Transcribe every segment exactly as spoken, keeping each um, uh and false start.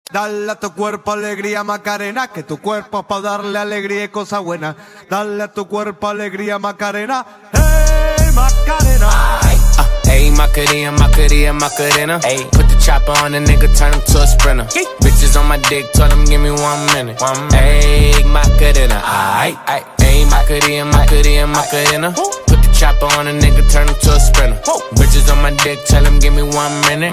Dale a tu cuerpo alegría Macarena, que tu cuerpo es para darle alegría y cosas buenas. Dale a tu cuerpo alegría Macarena, hey Macarena. Uh, hey Macarena, Macarena, Macarena. Hey, put the chopper on the nigga, turn him to a sprinter. Hey. Bitches on my dick, told him give me one minute. One minute. Hey Macarena, aight, aight. Hey Macarena, Macarena, Macarena. Put the chopper on a nigga, turn him to a sprinter. Woo. Bitches on my dick, tell him give me one minute.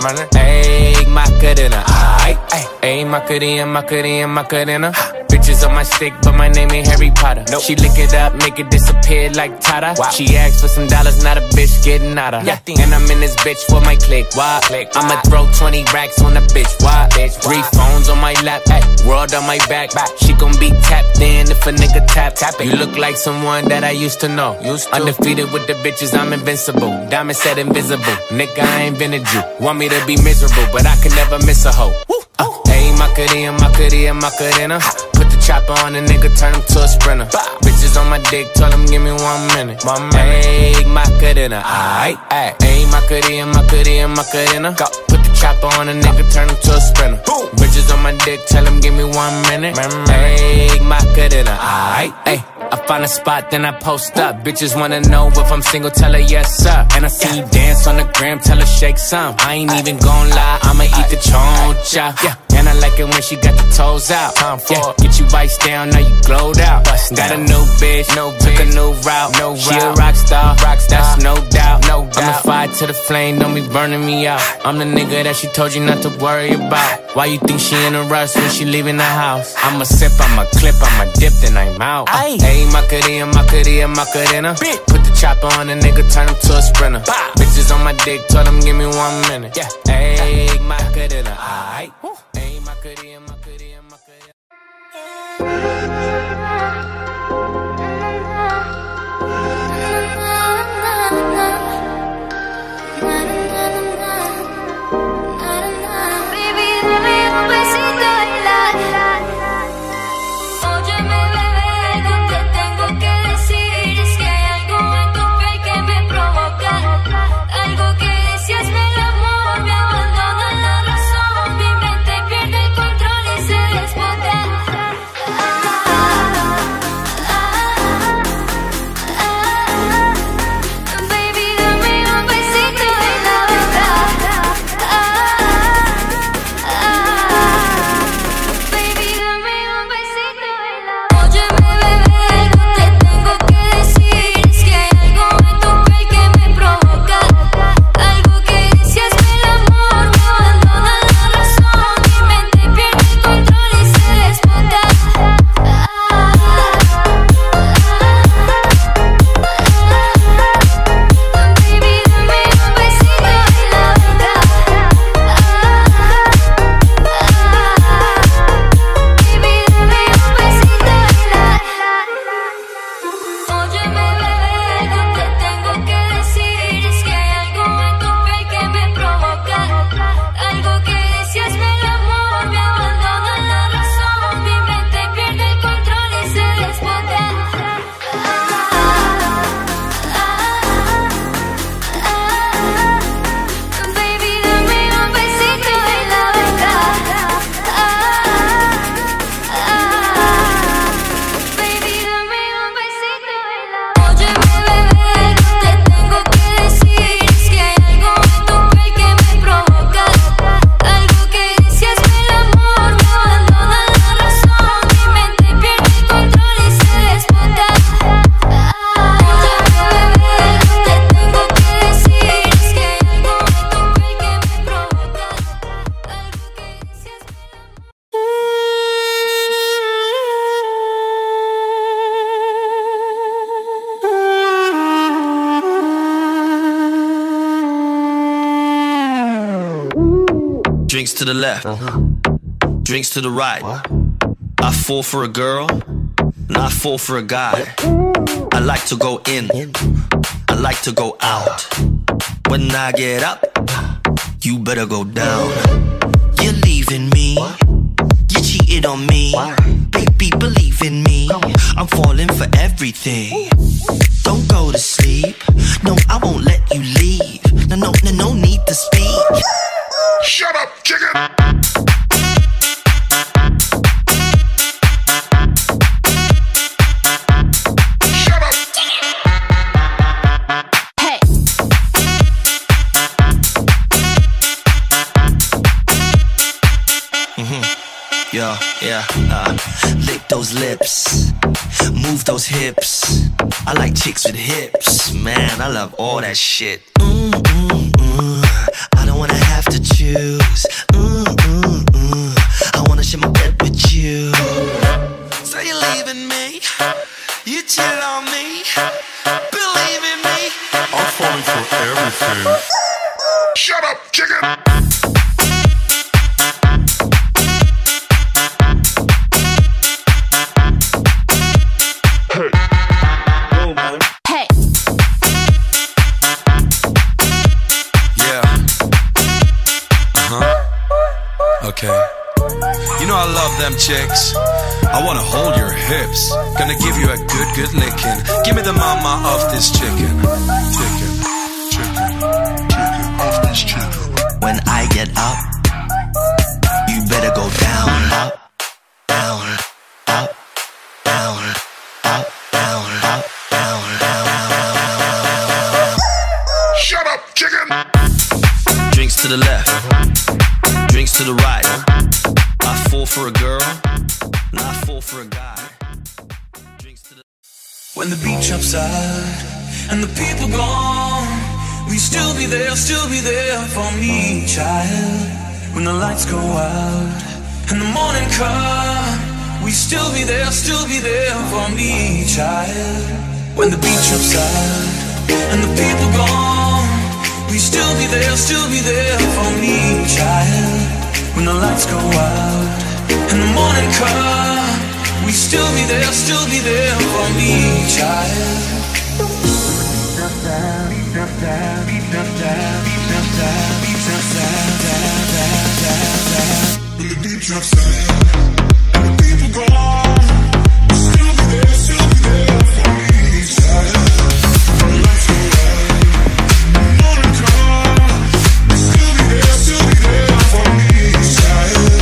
Hey Macarena, aight, aight. Hey Macarena, Macarena, Macarena. Bitches on my stick, but my name ain't Harry Potter. Nope. She lick it up, make it disappear like Tata. Wow. She asked for some dollars, not a bitch getting out of. Yeah. And I'm in this bitch for my click. Why? Click. I'ma throw twenty racks on a bitch. Why? Bitch. Three phones on my lap, ay. World on my back. back. She gon' be tapped in if a nigga tap. tap it. You look like someone that I used to know. Used to. Undefeated with the bitches, I'm invincible. Diamond said invisible. Nigga, I ain't been a Jew. Want me to be miserable, but I can never miss a hoe. Uh, hey Macarena, Macarena, Macarena. Put the chopper on a nigga, turn him to a sprinter. Bah. Bitches on my dick, tell him give me one minute. One minute. Hey Macarena, aight, aight. Hey Macarena, Macarena, Macarena. Go. Put the chopper on a nigga, turn him to a sprinter. Boom. Bitches on my dick, tell him give me one minute. Hey Macarena, aight, aight. I find a spot, then I post up. Bitches wanna know if I'm single, tell her yes sir. And I see you dance on the gram, tell her shake some. I ain't even gon' lie, I'ma eat the choncha. Yeah. And I like it when she got the toes out. Time for yeah. Get you vice down, now you glowed out. Bust got down. A new bitch, no took bitch. A new route. No she route. A rock star, rock star, that's no doubt. No doubt. I'm a fire to the flame, don't be burning me out. I'm the nigga that she told you not to worry about. Why you think she in a rush when she leaving the house? I'ma sip, I'ma clip, I'ma dip, then I'm out. Uh, hey Macarena, Macarena, Macarena. Put the chopper on a nigga, turn him to a sprinter. Bah. Bitches on my dick, told him give me one minute. Yeah. Hey Macarena, aight. Hey Macarena, Macarena, Macarena. Drinks to the left, uh-huh. Drinks to the right. What? I fall for a girl, and I fall for a guy. I like to go in, I like to go out. When I get up, you better go down. You're leaving me, you cheated on me. Baby, believe in me, I'm falling for everything. Don't go to sleep, no, I won't let you leave. No, no, no, no need to speak. Shut up, chicken! Yo, yeah, uh, lick those lips, move those hips. I like chicks with hips, man, I love all that shit. Mm, mm, mm. I don't wanna have to choose. Mm, mm, mm. I wanna share my bed with you. So you're leaving me, you cheat on me, believe in me. I'm falling for everything. Shut up, chicken! Okay. You know I love them chicks. I wanna hold your hips. Gonna give you a good, good licking. Give me the mama of this chicken. Chicken, chicken, chicken of this chicken. When I get up, you better go down, up, down, up, down, up, down, up, down, down, down. Shut up, chicken! Drinks to the left. Drinks to the right. I fall for a girl, and I fall for a guy. Drinks to the when the beach upside and the people gone, we still be there, still be there for me, child. When the lights go out and the morning come, we still be there, still be there for me, child. When the beach upside and the people gone, we still be there, still be there for me, child. When the lights go out and the morning come, we still be there, still be there for me, child. When the beat drops down and the people go on, still be there, still be there for me, child. When the lights go out, morning come, still be there, still be there for me, child.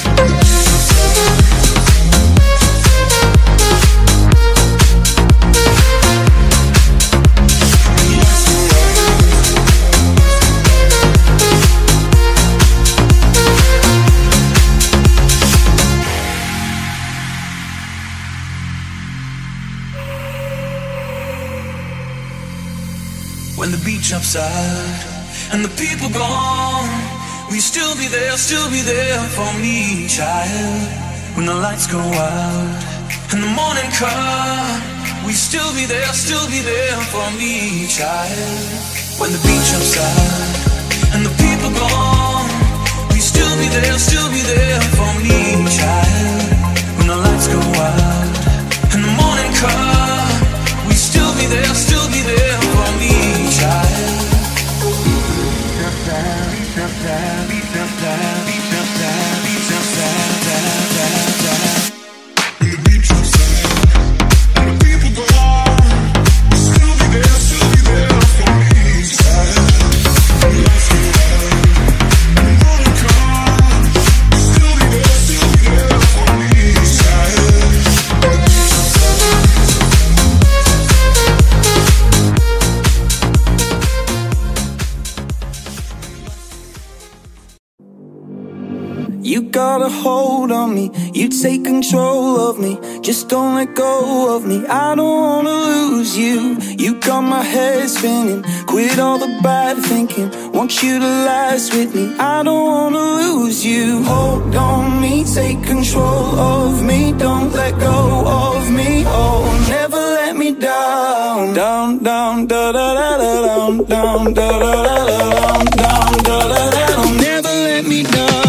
When the beach upside and the people gone, we still be there, still be there for me, child. When the lights go out and the morning come, we still be there, still be there for me, child. When the beach upside and the people gone, we still be there, still be there for me, child. When the lights go out and the morning come, we still be there, still be there for me, child. When the beat drops down and the people go on, still be there, still be there for me, child. When the lights go out and the morning come, still be there, still be there for me, child. You got a hold on me, you take control of me. Just don't let go of me, I don't wanna lose you. You got my head spinning, quit all the bad thinking. Want you to last with me, I don't wanna lose you. Hold on me, take control of me. Don't let go of me, oh, never let me down. Down, down, da da da da down, down, da da da da down, down, da da da da. Never let me down.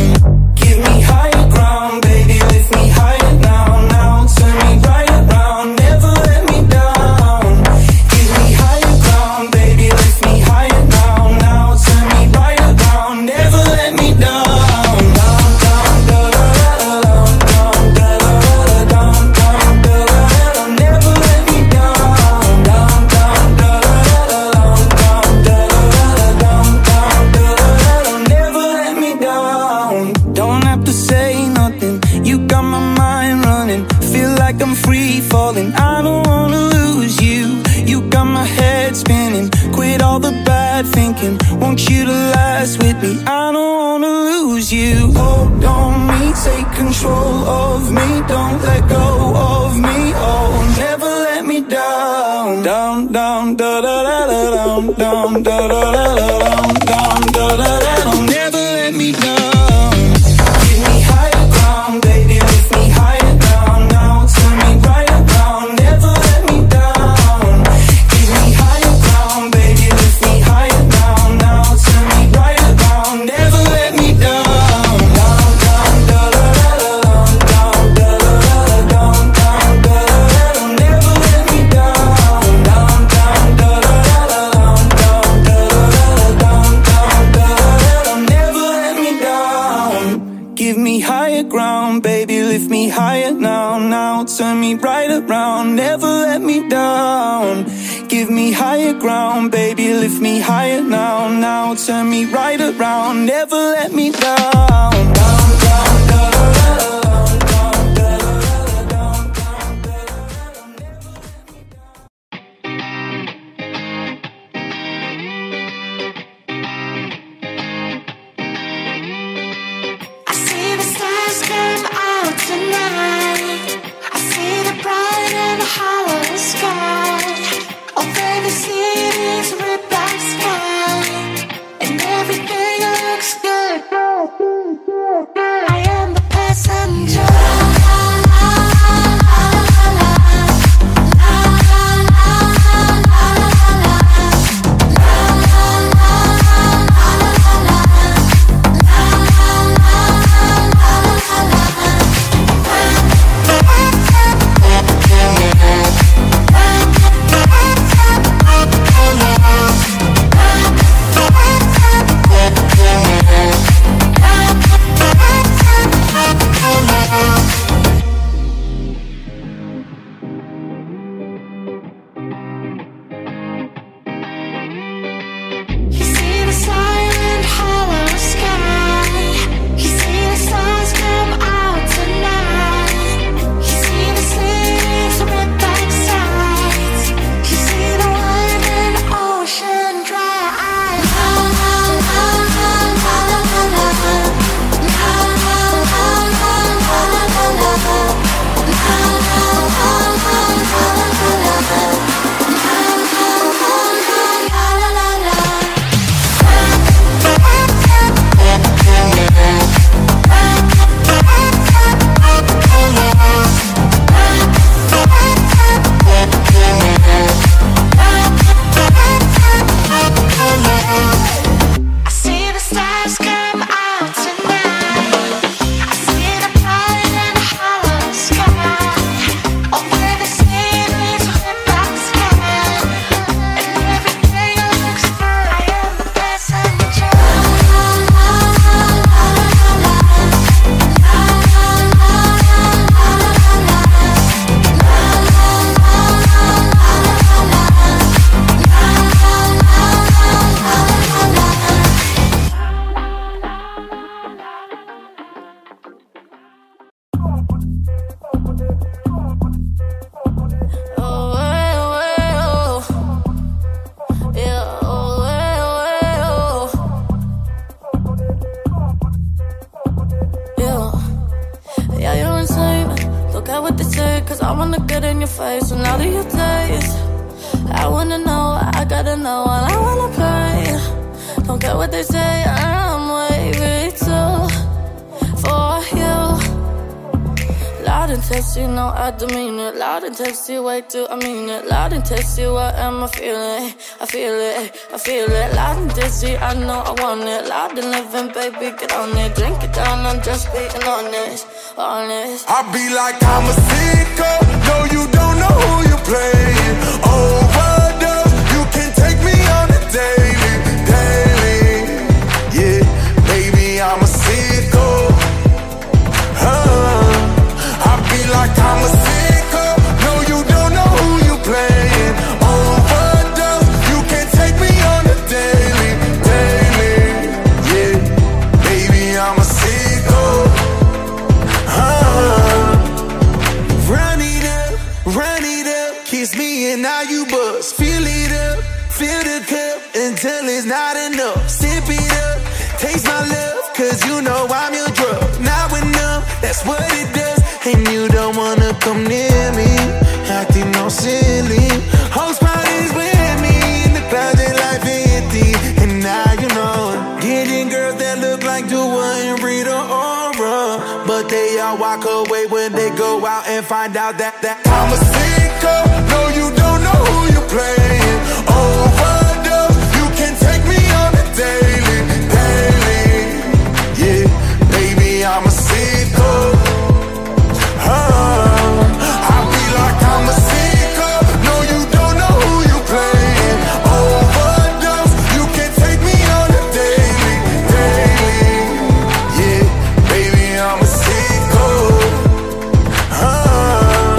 I don't wanna lose you. You got my head spinning, quit all the bad thinking. Want you to last with me, I don't wanna lose you. Hold on me, take control of me, don't let go of me. Oh, never let me down. Down, down, da da da da, down, down, da da da da, down, down, da da da da. Never let me down. Give me higher ground, baby, lift me higher down. Now turn me right around, never let me down. Give me higher ground, baby, lift me higher down. Now turn me right around, never let me down. Down, down, da da da da, down, down, da da da da, down, down, da da da da. Never let me down. Down, down, da da da da, down, down, da da da da, down, down, da da da da. Never let me down. Give me higher ground, baby, lift me higher now. Now turn me right around, never let me down. Give me higher ground, baby, lift me higher now. Now turn me right around, never let me down. Down, down, da da da da, down, down, da da da da, down, down, da da da da. Never let me I see the stars come out tonight. I see the bright and hollow sky. Over the city's red black sky, and everything looks good. I am the passenger. You see the silent hollow sky. You see the stars come out tonight. You see the city's red black sides. You see the wide and ocean dry. La la la la la la la la. La la la la la la la la. La la la la la la la la. La la la la la la la. I see the stars come out tonight. I see the bright and hollow sky. Over the city's red black sky, and everything looks good. I am the passenger. La la la la la la. La la la la la la la. La la la la la la la. La la la la la la la. Oh, well, well, yeah, oh, well, well, yeah, yeah, you're insane. Look at what they say, cause I wanna get in your face. And now that you taste, I wanna know, I gotta know, and I wanna play. Don't care what they say, I'm wavy too, for you. Loud and testy, no, I demean it. Loud and testy, wait till I mean it. Loud and testy, what am I feeling? I feel it, I feel it. Loud and testy, I know I want it. Loud and living, baby, get on it. Drink it down, I'm just being honest, honest. I be like I'm a sicko. No, you don't know who you playing. Overdose, you can take me on a daily, daily. Yeah, baby, I'm a sicko. Huh. I be like I'm a sicko. No, you don't know who you playing. Overdose, you can take me on a daily, daily. Yeah, baby, I'm a sicko. Huh. Run it up, run it up, kiss me and now you bust. Fill it up, fill the cup until it's not enough. Sip it up, taste my love, cause you know I'm your drug. Now enough, that's what it does. And you don't wanna come near me, acting all silly. Whole spot is with me, in the clouds they like fifty. And now you know, getting girls that look like Dua and Rita Ora, but they all walk away when they go out and find out that, that I'm a sicko. No, you don't know who you playing. Overdose, you can take me on a daily, daily. Yeah, baby, I'm a sicko. Uh, I be like I'm a sicko. No, you don't know who you playing. Overdose, you can take me on a daily, daily. Yeah, baby, I'm a sicko. Uh.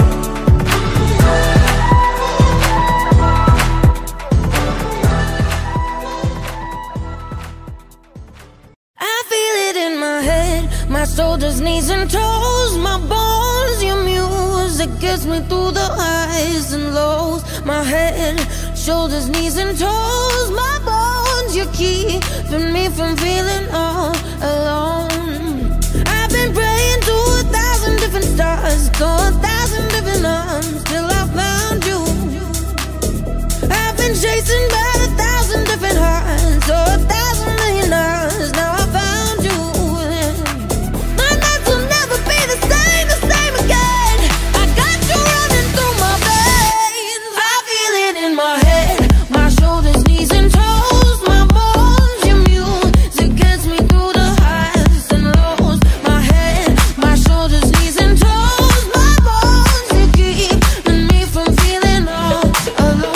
I feel it in my head, my shoulders, knees and toes, my bones, your music gets me through the highs and lows. My head, shoulders, knees and toes, my bones, you're keeping me from feeling all alone. I've been praying to a thousand different stars, to a thousand different arms, till I found you. I've been chasing by a thousand different hearts, or a thousand million hours, now I found you. My nights will never be the same, the same again. I got you running through my veins. I feel it in my head, my shoulders, knees and toes, my bones, your music gets me through the highs and lows. My head, my shoulders, knees and toes, my bones, you keeping me from feeling all alone.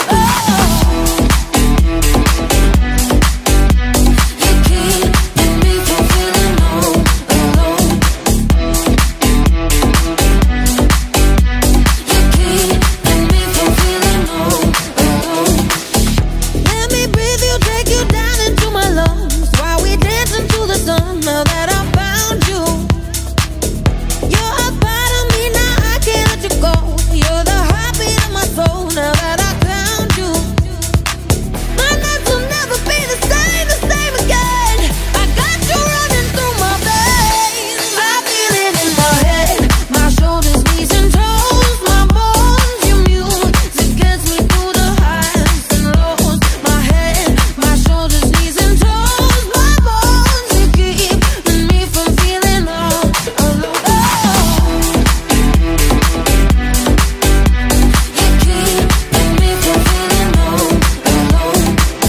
Let me breathe you, take you down into my lungs, while we dance into the sun. Now that I found you, you're a part of me, now I can't let you go. You're the heartbeat of my soul, now that I found you. My nights will never be the same, the same again. I got you running through my veins. I feel it in my head, my shoulders, knees and toes, my bones, your music gets me through the highs and lows. My head, my shoulders, knees and toes, my bones, you keeping me from feeling all alone. You keeping me from feeling all alone.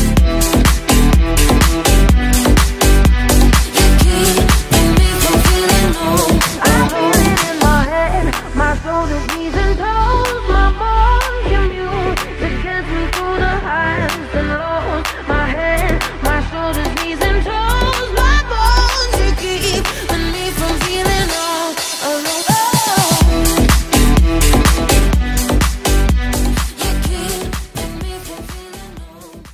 You keeping me from feeling all. I feel it in my head, my shoulders, knees and toes, my bones, your music gets me through the highs and lows. My head, my shoulders, knees and toes, my bones, you keeping me from feeling all alone. You keeping me from feeling all alone.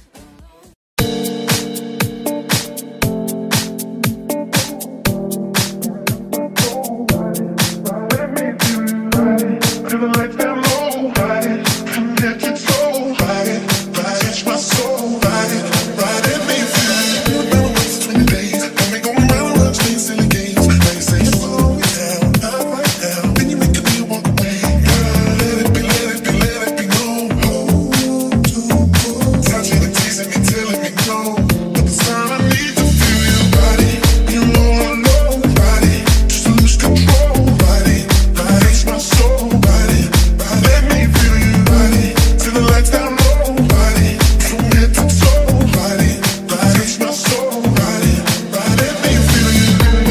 Till the lights down low, ride it, connect your soul, ride it, ride it, touch my soul, ride it, ride it, me feel it. You never waste twenty days, got me going round and round, playing silly games. Now you say slow it down, not right now, then you make a deal, walk away. Girl, let it be, let it be, let it be known. Hold to pull, touching and teasing me, telling me no, but the sign I need to feel your body. You know I know, body, just to lose control, body, body, it's my soul, body. Let me feel you, body, till the lights down low, body, from head to toe, body, body, it's my soul, body, body, let me feel you.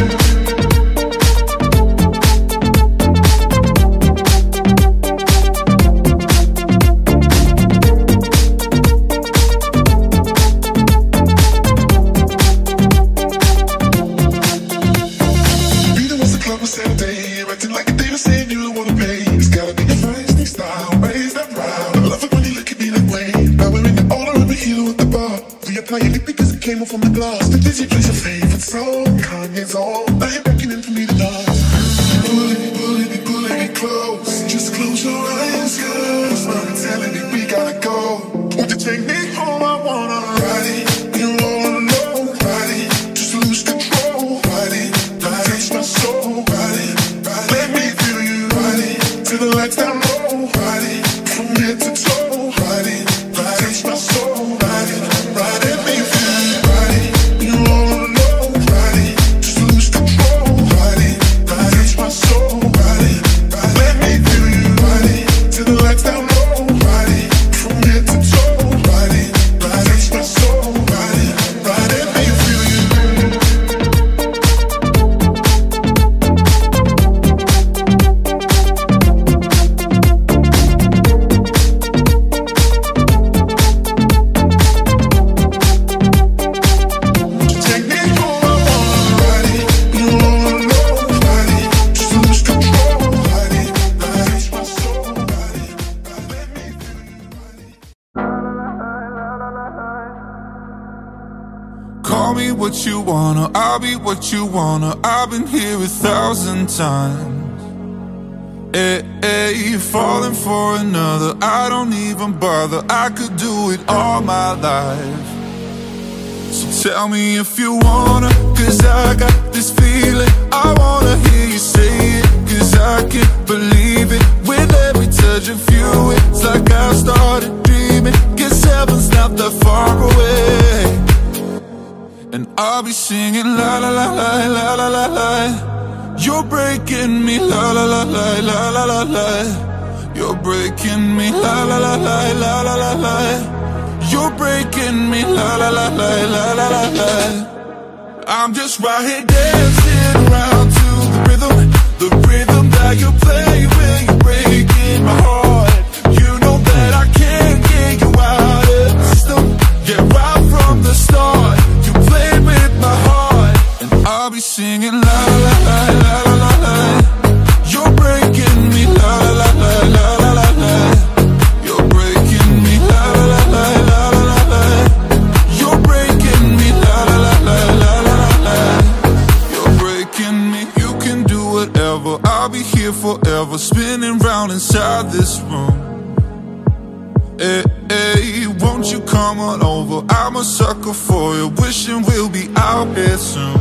Be the ones the club on Saturday, you're acting like a diva, saying you don't wanna pay. It's gotta be your feisty style, raise that brow. I love it when you look at me that way. Now we're in the order of a hero at the bar. Reapply your lip because it came off from the glass. The Disney plays your favorite song, Kanye's on. Now you're beckoning for me to dance. Pulling me, pulling me, pulling me close. Just close your eyes, girl. Smile and telling me we gotta go. Won't you take me home? I wanna ride it. You wanna know, ride it. Just lose control, ride it. Ride it, my soul, ride it. what you wanna, I'll be what you wanna. I've been here a thousand times. Hey, hey, falling for another, I don't even bother. I could do it all my life. So tell me if you wanna, cause I got this feeling. I wanna hear you say it, cause I can't believe it. With every touch of you, it's like I started dreaming. Cause heaven's not that far away. And I'll be singing la la la la la la la la. You're breaking me la la la la la la la la. You're breaking me la la la la la la la la. You're breaking me la la la la la la la la. I'm just right here dancing around to the rhythm, the rhythm that you play when you're breaking my heart. You know that I can't get you out of the system. Yeah, right from the start, you played with my heart. And I'll be singing la la la la la la la. You're breaking me la la la la la la la. You're breaking me la la la la la la la. You're breaking me la la la la la la la. You're breaking me. You can do whatever, I'll be here forever, spinning round inside this room. Hey, hey, won't you come on over? I'm a sucker for you, wishing we'll be out here soon.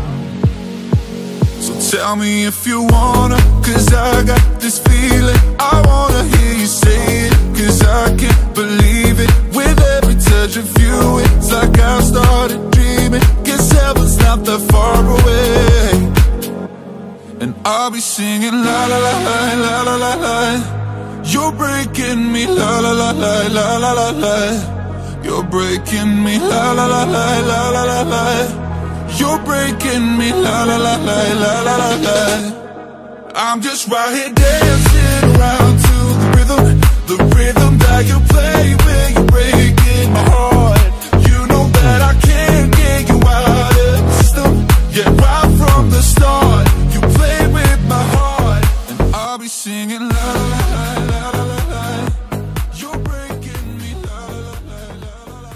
So tell me if you wanna, cause I got this feeling. I wanna hear you say it, cause I can't believe it. With every touch of you, it's like I started dreaming. Cause heaven's not that far away. And I'll be singing la la la la la la la la. You're breaking me la la la la la la la la. You're breaking me la la la la la la la la. You're breaking me la la la la la la la la. I'm just right here dancing around to the rhythm, the rhythm that you play when you're breaking my heart. You know that I can't get you out of the system. Yeah, right from the start, you played with my heart. And I'll be singing la la la la la la la. You're breaking me la la la la la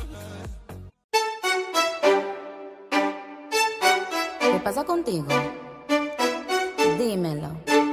la. ¿Qué pasa contigo? Dímelo.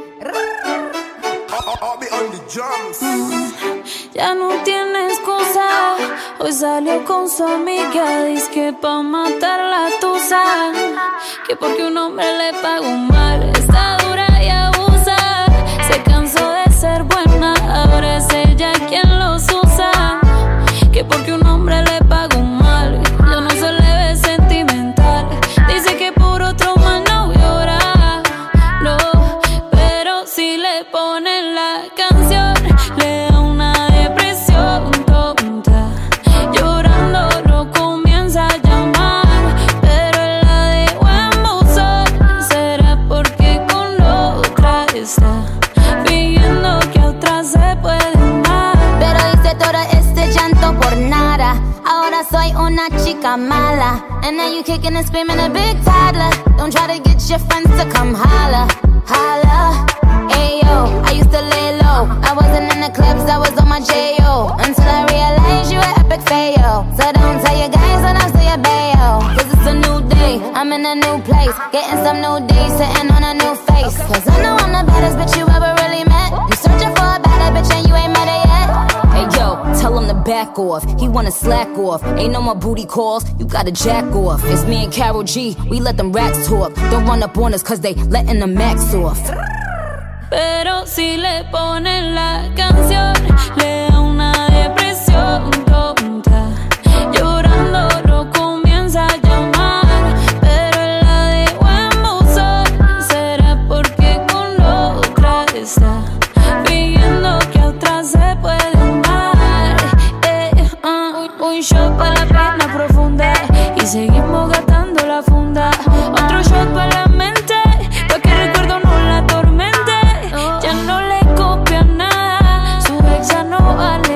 Ya no tiene excusa. Hoy salió con su amiga, dice que pa' matar la tusa. Que porque un hombre le pagó mal, está dura y abusa. Se cansó de ser buena, ahora es ella quien los usa. Que porque un hombre le pagó mal, ya no se le ve sentimental. Dice que por otro más no llora, no. Pero si le ponen la canción, le da una depresión tonta. Llorando lo comienza a llamar, pero él la dejó en buzón. Será porque con la otra está fingiendo que a otra se puede amar. Pero hice todo este llanto por nada. Ahora soy una chica mala. And now you kicking and screaming a big toddler. Don't try to get your friends to come holla, holla. Ayo, I used to lay low. I wasn't in the clubs, I was on my J O. Until I realized you were epic fail. So don't tell your guys when I'm still your bayo. Cause it's a new day, I'm in a new place. Getting some new days, sitting on a new face. Cause I know I'm the baddest bitch you ever really met. You searching for a better bitch and you ain't met her yet. Hey yo, tell him to back off. He wanna slack off. Ain't no more booty calls, you gotta jack off. It's me and Karol G, we let them rats talk. Don't run up on us cause they letting the max off. Pero si le ponen la canción, le da una depresión tonta. Llorando lo comienza a llamar, pero él la dejó en buzón. Será porque con la otra está fingiendo que a otra se puede amar. Eh, uh, un shot para la pena profunda y seguimos gastando la funda. Otro shot para la mente, pa' que el recuerdo no la atormente. Ya no le copia nada, su ex ya no vale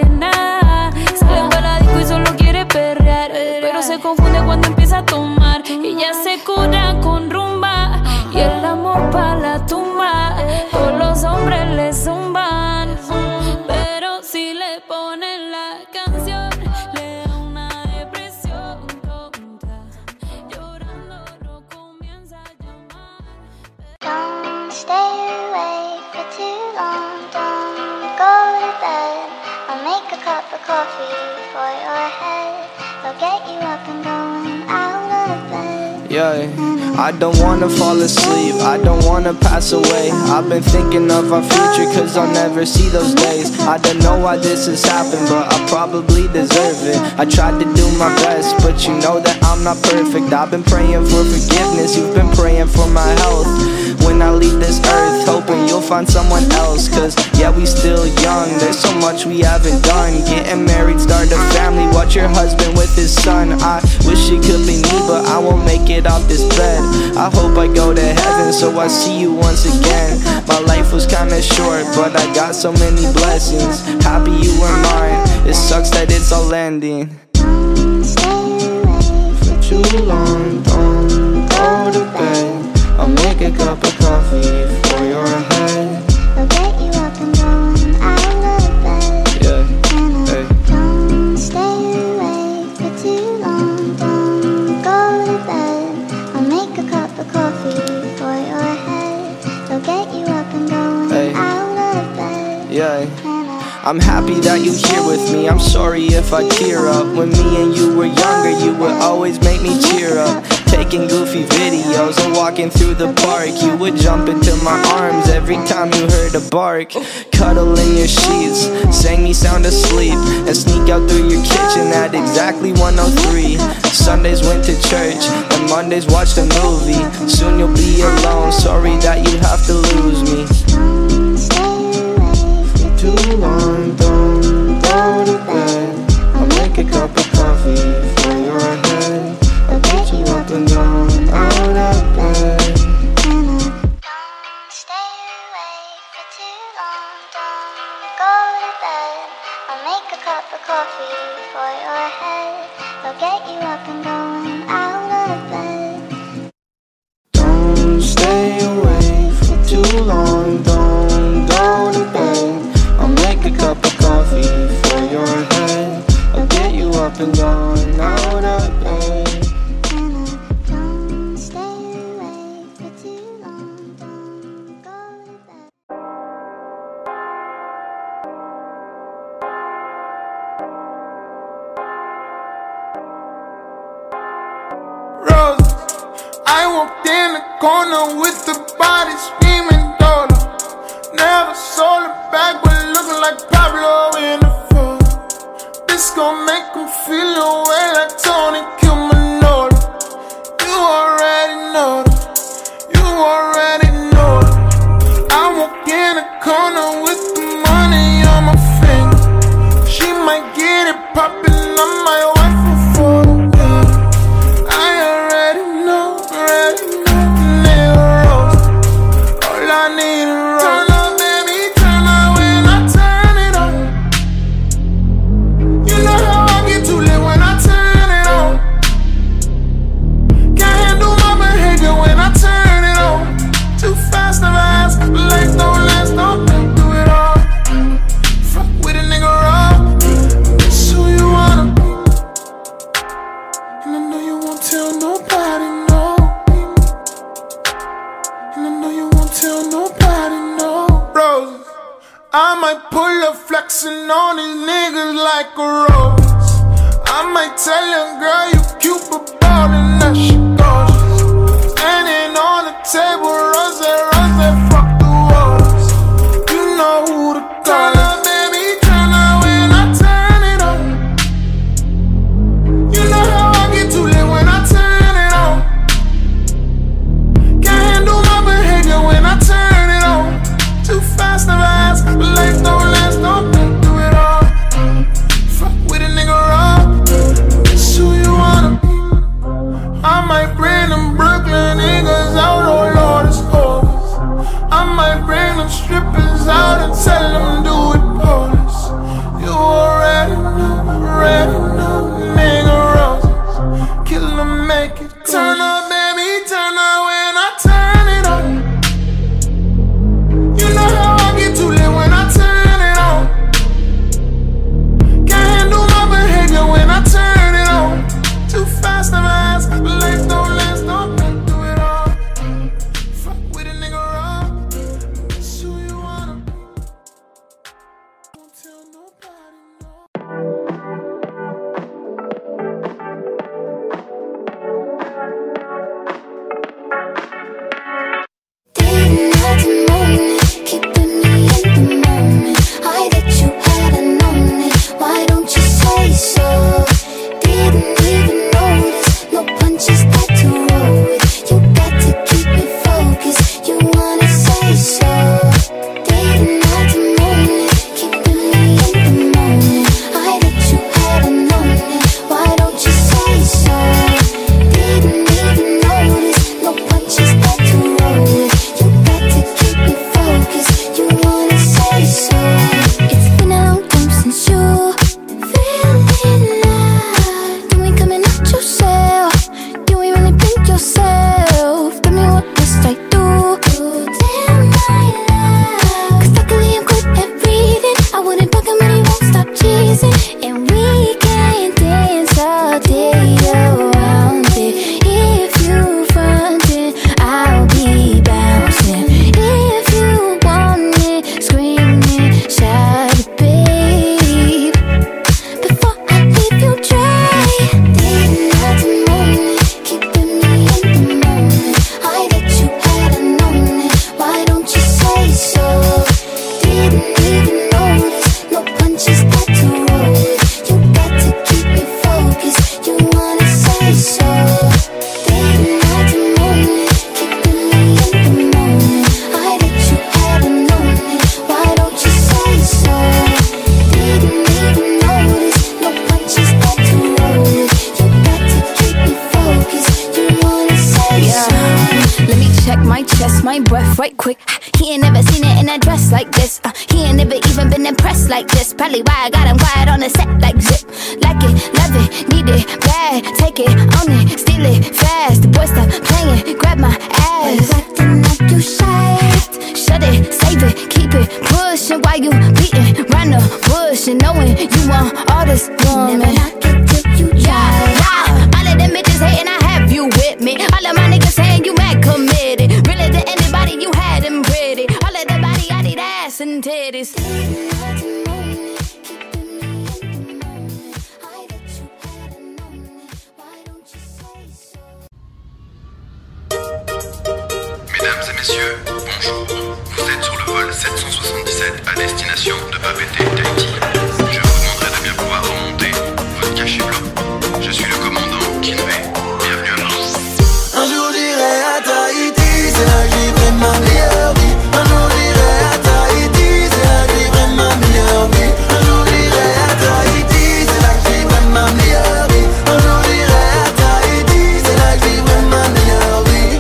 awake for too long. Don't go to bed. I'll make a cup of coffee for your head. I'll get you up and going out of bed. Yeah. I don't wanna fall asleep, I don't wanna pass away. I've been thinking of our future cause I'll never see those days. I don't know why this has happened, but I probably deserve it. I tried to do my best, but you know that I'm not perfect. I've been praying for forgiveness, you've been praying for my health. When I leave this earth, hoping you'll find someone else. Cause yeah, we still young, there's so much we haven't done. Getting married, start a family, watch your husband with his son. I wish it could be me, but I won't make it off this bed. I hope I go to heaven so I see you once again. My life was kinda short, but I got so many blessings. Happy you were mine, it sucks that it's all ending. For too long, don't go to bed. I'll make a cup of coffee for your head. I'll get you up and going out of bed. Yeah, hey. Don't stay awake for too long. Don't go to bed. I'll make a cup of coffee for your head. I'll get you up and going Hey. out of bed. Yeah. I'm happy that you're here with me, I'm sorry if I tear up. When me and you were younger, you would always make me cheer up. Taking goofy videos and walking through the park, you would jump into my arms every time you heard a bark. Cuddle in your sheets, sang me sound asleep, and sneak out through your kitchen at exactly one oh three. Sundays went to church, and Mondays watched a movie. Soon you'll be alone, sorry that you have to lose me. Too long, don't go to bed. I'll make a cup of coffee for your head. I'll get you up and down, out of bed. Don't stay awake for too long. Don't go to bed. I'll make a cup of coffee for your head. I'll get you up and going out of bed. Don't stay awake for too long, don't go to bed. I'll make a cup of coffee for your head. I'll get you up and down, out of bed. Don't stay awake for too long. Don't go to bed. Roses, I walked in the corner with the body screaming daughter. Never sold it back, but looking like Pablo in the photo. This gon' make him feel away like Tony Cumanolo. You already know that, you already know that. I walk in the corner with the money on my finger. She might get it poppin', I might wife her for the winter. I already know, already know, nigga rose. All I need is rose. Turn up, baby, turn up when I turn it on. You know how I get too lit when I turn it on. Can't handle my behavior when I turn it on. Too fast, never ask, life don't last, don't think do it all. Fuck with a nigga raw, that's who you wanna be. And I know you won't tell nobody, no. And I know you won't tell nobody, no. Roses, I might pull up flexing on these niggas like a rose. I might tell your girl you cute but ballin', that shit gorgeous. Standing on the table, rose, rose, fuck the walls. You know who to call. Turn up, baby, turn up when I turn it on. You know how I get too lit when I turn it on. Can't handle my behavior when I turn it on. Too fast, never ask, life don't last, don't think do it all. Fuck with a nigga raw, that's who you wanna be. I might bring them Brooklyn niggas out, oh Lord, it's over. right quick. He ain't never seen it in a dress like this. Uh, he ain't never even been impressed like this. Probably why I got him quiet on the set like zip. Like it, love it, need it, bad. Take it, own it, steal it, fast. The boy stop playing, grab my ass. Acting like you shy. Shut it, save it, keep it, pushing while you beating round the bush and knowing you want all this woman. Never knock it till you try. Yeah, all of them bitches hating, I have you with me. All of my niggas saying you mad committed. Really to anybody you had them pretty. All of the body, I need ass and titties. Mesdames et messieurs, bonjour. Vous êtes sur le vol sept cent soixante-dix-sept à destination de Papeete, Tahiti. Je vous demanderai de bien pouvoir remonter votre cachet blanc. Je suis le commandant Kinvey. Bienvenue à bord. Un jour j'irai à Tahiti, c'est là que je vivrai ma meilleure vie. Un jour j'irai à Tahiti, c'est là que je vivrai ma meilleure vie. Un jour j'irai à Tahiti, c'est là que je vivrai ma meilleure vie. Un jour j'irai à Tahiti, c'est là que je vivrai ma meilleure vie.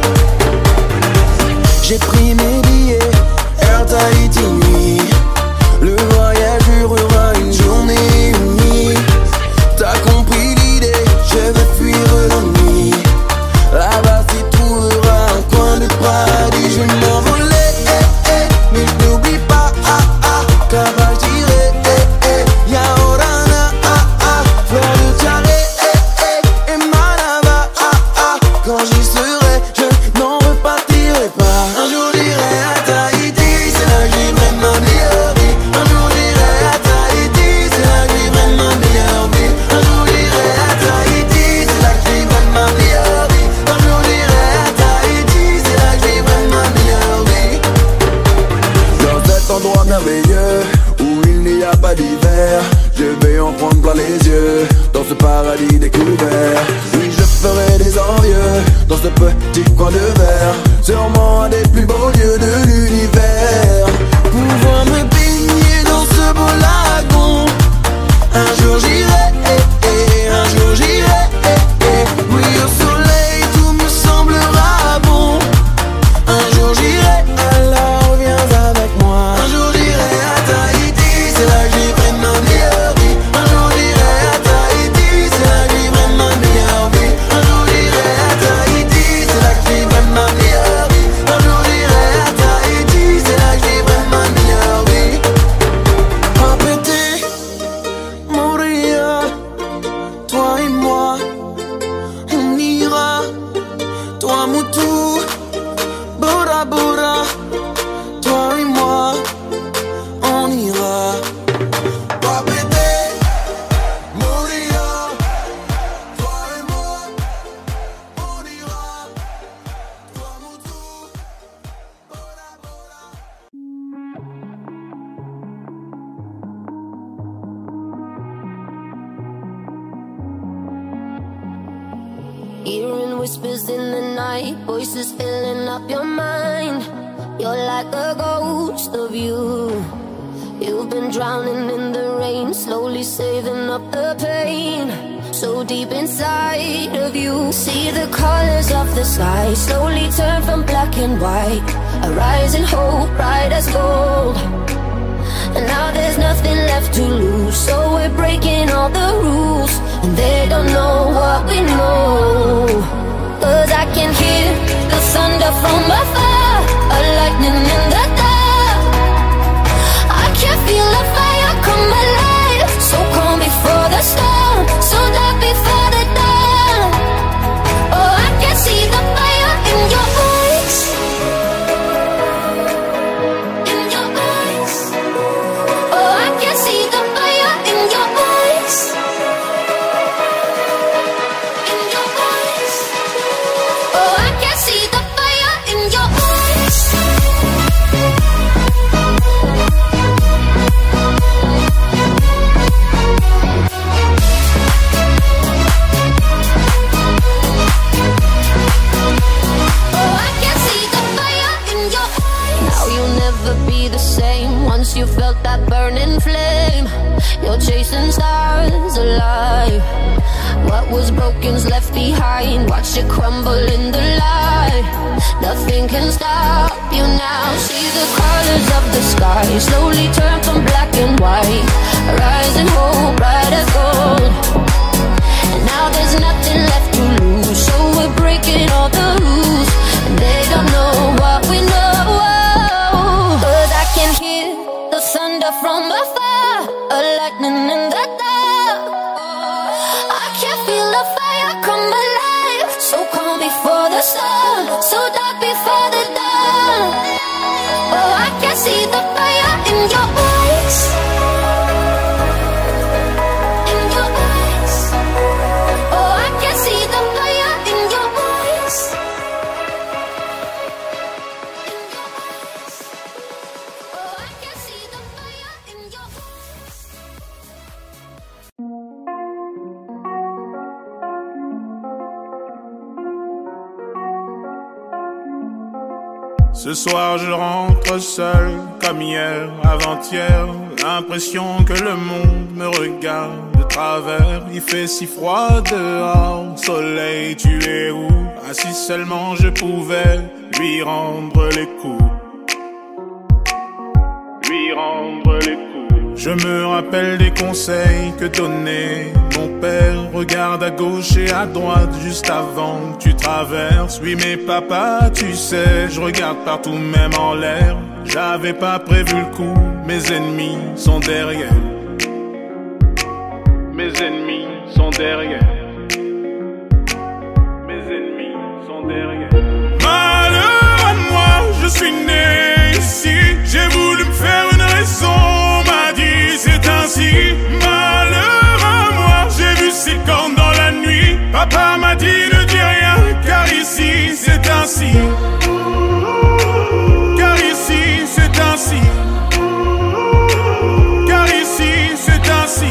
J'ai pris mes billets, Air Tahiti nuit. Le voyage durera une journée, une nuit. T'as compris l'idée, je vais fuir la nuit. Là-bas tu trouveras un coin de paradis. Je vais m'envoler, eh, eh, mais je n'oublie pas, ah, ah. Car je dirai, eh, eh, Yaorana, ah, ah. Fleur de Tchare, eh, eh, et Manava, ah, ah. Quand j'y serai, je n'en repartirai pas. Un jour j'irai à Tahiti, c'est là que je vivrai ma meilleure vie. Un jour j'irai à Tahiti, c'est là que je vivrai ma meilleure vie. Un jour j'irai à Tahiti, c'est là que je vivrai ma meilleure vie. Un jour j'irai à Tahiti, c'est là que je vivrai ma meilleure vie. Dans cet endroit merveilleux où il n'y a pas d'hiver, je vais en prendre plein les yeux. Dans ce paradis découvert, oui je ferai des envieux. Dans ce petit coin de verre, sûrement un des plus beaux lieux de l'univers. Pouvoir me baigner dans ce beau lagon. Un jour j'irai, eh, eh, un jour j'irai, eh, eh. Oui au soleil tout me semblera bon. Un jour j'irai, alors viens avec moi. Un jour j'irai à Tahiti, c'est là que je vivrai ma meilleure vie. Un jour j'irai à Tahiti, c'est là que je vivrai ma meilleure vie. Un jour j'irai à Tahiti, c'est là que je vivrai ma meilleure vie. Un jour j'irai à Tahiti, c'est là que je vivrai ma meilleure vie. Papeete, Moria, toi et moi, on ira. Toi Moutou, Bora Bora, toi et moi, on ira. Papeete, Moria, toi et moi, on ira. Toi Moutou, Bora Bora. Hearing whispers in the night, voices filling up your mind. You're like a ghost of you. You've been drowning in the rain, slowly saving up the pain. So deep inside of you, see the colors of the sky slowly turn from black and white. A rising hope, bright as gold. And now there's nothing left to lose, so we're breaking all the rules. And they don't know what we know. Cause I can hear the thunder from afar, a lightning in the dark. I can feel the fire come alive, so calm before the storm, so dark before the dawn. Oh, I can see the fire in your eyes, in your eyes. Oh, I can see the fire in your eyes, in your eyes. Oh, I can see the fire in your eyes. Oh, I can see the fire in your eyes. Now you'll never be the same. Once you felt that burning flame, you're chasing stars alive. What was broken's left behind. Watch it crumble in the light. nothing can stop you now. See the colors of the sky slowly turn from black and white, rising hope bright as gold. And now there's nothing left to lose, so we're breaking all the rules, and they don't know what we know. But I can hear the thunder from afar, a lightning in the dark. I can feel the fire come alive, so calm before the sun, so dark before the dawn. Oh, I can see the fire in your eyes, in your eyes. Oh, I can see the fire in your eyes, in your eyes. Oh, I can see the fire in your eyes. Ce soir je rentre seul, comme hier, avant-hier. L'impression que le monde me regarde de travers. Il fait si froid dehors, soleil tu es où? Ah si seulement je pouvais lui rendre les coups, lui rendre les coups. Je me rappelle des conseils que donnait mon père. Regarde à gauche et à droite juste avant que tu traverses. Oui mais papa tu sais, je regarde partout même en l'air. J'avais pas prévu le coup, mes ennemis sont derrière. Mes ennemis sont derrière. Mes ennemis sont derrière. Malheur à moi, je suis né ici. J'ai voulu me faire une raison, m'a dit c'est ainsi. Malheur à moi, j'ai vu ses cornes dans la nuit. Papa m'a dit ne dis rien, car ici c'est ainsi. Car ici c'est ainsi. Car ici c'est ainsi.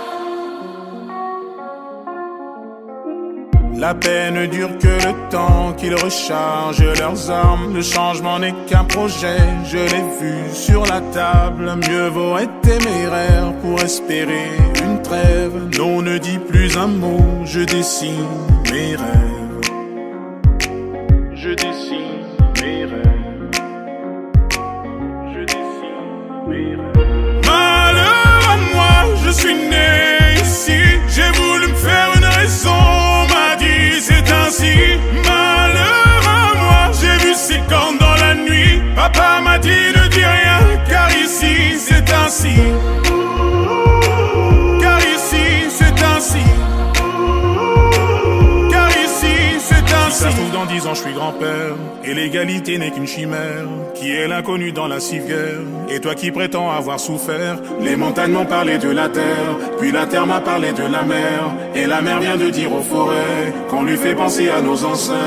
La paix ne dure que le temps qu'ils rechargent leurs armes. Le changement n'est qu'un projet, je l'ai vu sur la table. Mieux vaut être téméraire pour espérer une trêve. Non, ne dis plus un mot, je dessine mes rêves. Je dessine mes rêves. Je dessine mes rêves. Malheur à moi, je suis né ici. J'ai voulu me faire une raison, c'est ainsi. Malheur à moi, j'ai vu ses cornes dans la nuit. Papa m'a dit ne dis rien, car ici c'est ainsi. Car ici c'est ainsi. Car ici c'est ainsi. Si ça se trouve dans dix ans je suis grand-père, et l'égalité n'est qu'une chimère. Qui est l'inconnu dans la civière? Et toi qui prétends avoir souffert? Les montagnes m'ont parlé de la terre, puis la terre m'a parlé de la mer. Et la mer vient de dire aux forêts qu'on lui fait penser à nos ancêtres.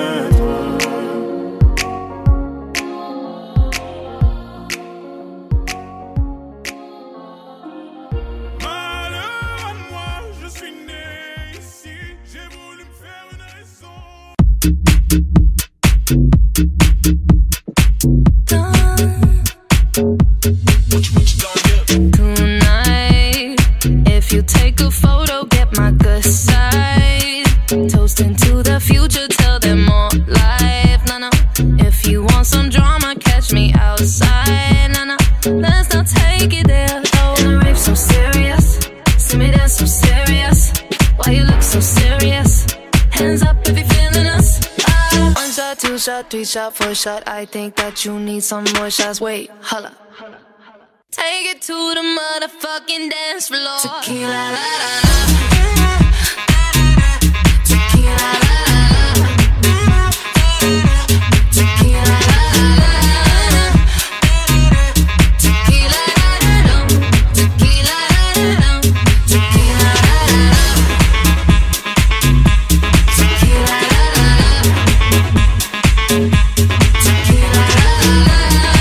Tonight, if you take a photo, get my good side. Toasting to the future, tell them more life. No, no. If you want some drama, catch me outside. No, no. Let's not take it there. Oh, and the rave so serious. See me dance so serious. Why you look so serious? Hands up if you're feeling us. Oh. One shot, two shot, three shot, four shot. I think that you need some more shots. Wait, holla. Take it to the motherfucking dance floor. Tequila, la, la, la. Tequila, la, la, la. Tequila, la, la, la. Tequila, la, la, la. Tequila, la, la, la. Tequila, la, la, la. Tequila, la, la, la. Tequila, la, la, la.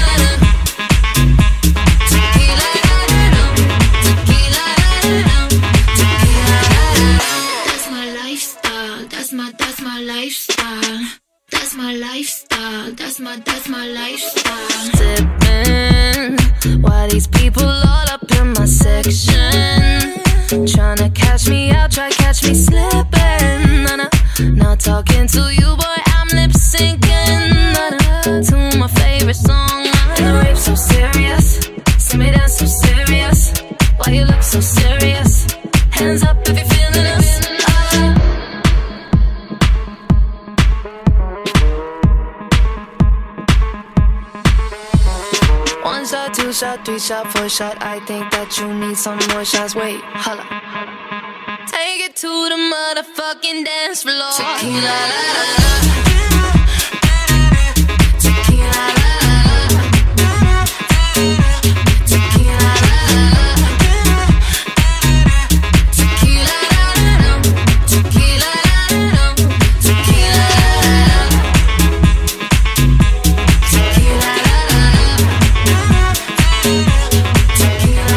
That's my lifestyle, that's my, that's my lifestyle. Sipping, why these people all up in my section? Tryna catch me out, try catch me slipping. Nah, nah, not talking to you, boy, I'm lip syncing. curious why you look so serious. Hands up if you're feeling us. Oh. One shot, two shot, three shot, four shot. I think that you need some more shots. Wait, holla. Take it to the motherfucking dance floor. Tequila, la, la, la. Tequila, la, la, la. Tequila, la, la, la. Tequila, la, la, la. Tequila, la, la, la. Tequila, la, la, la. Tequila,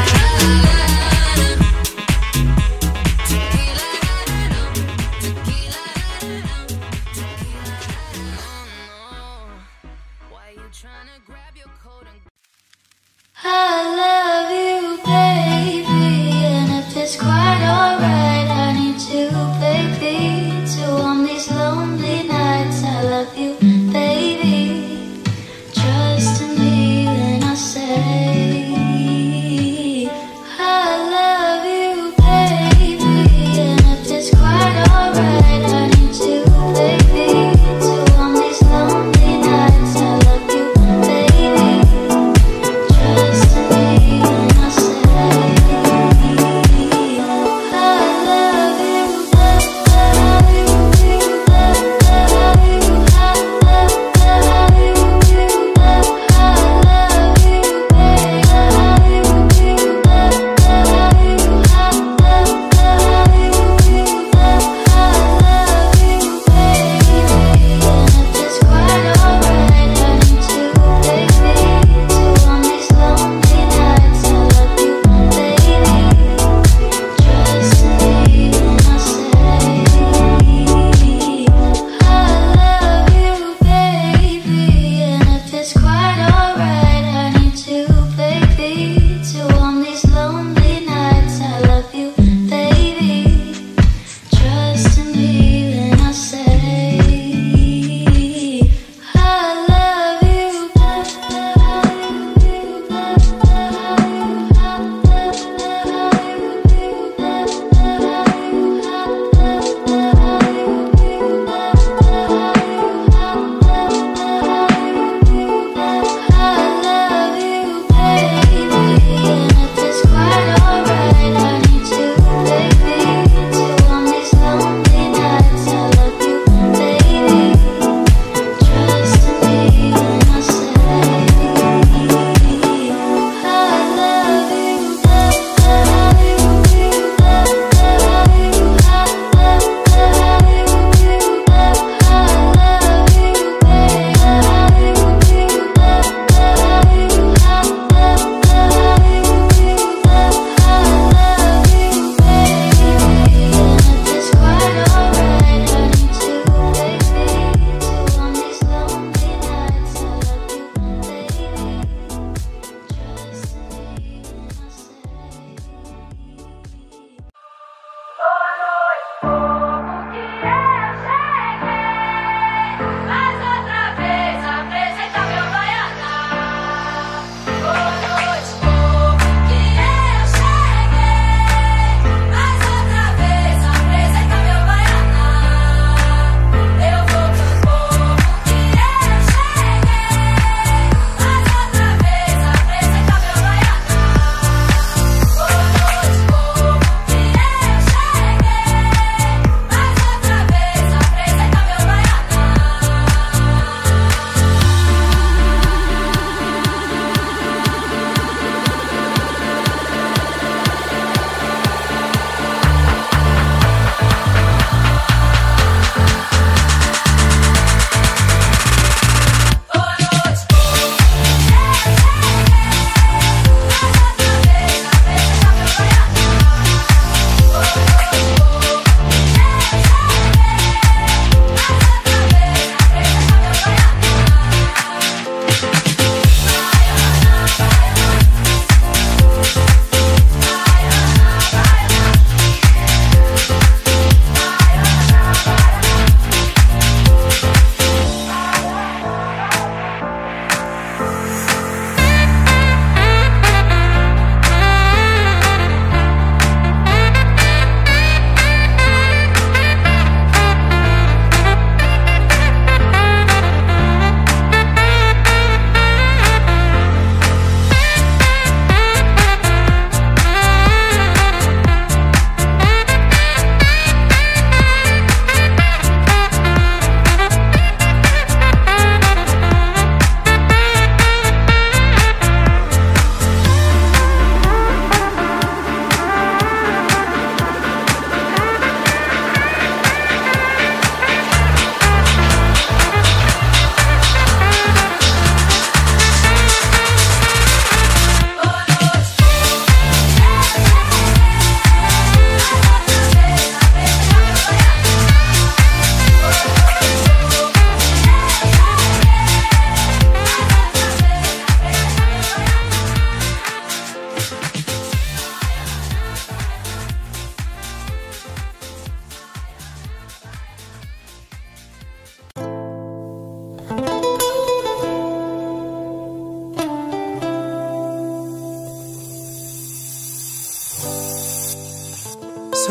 la, la, la.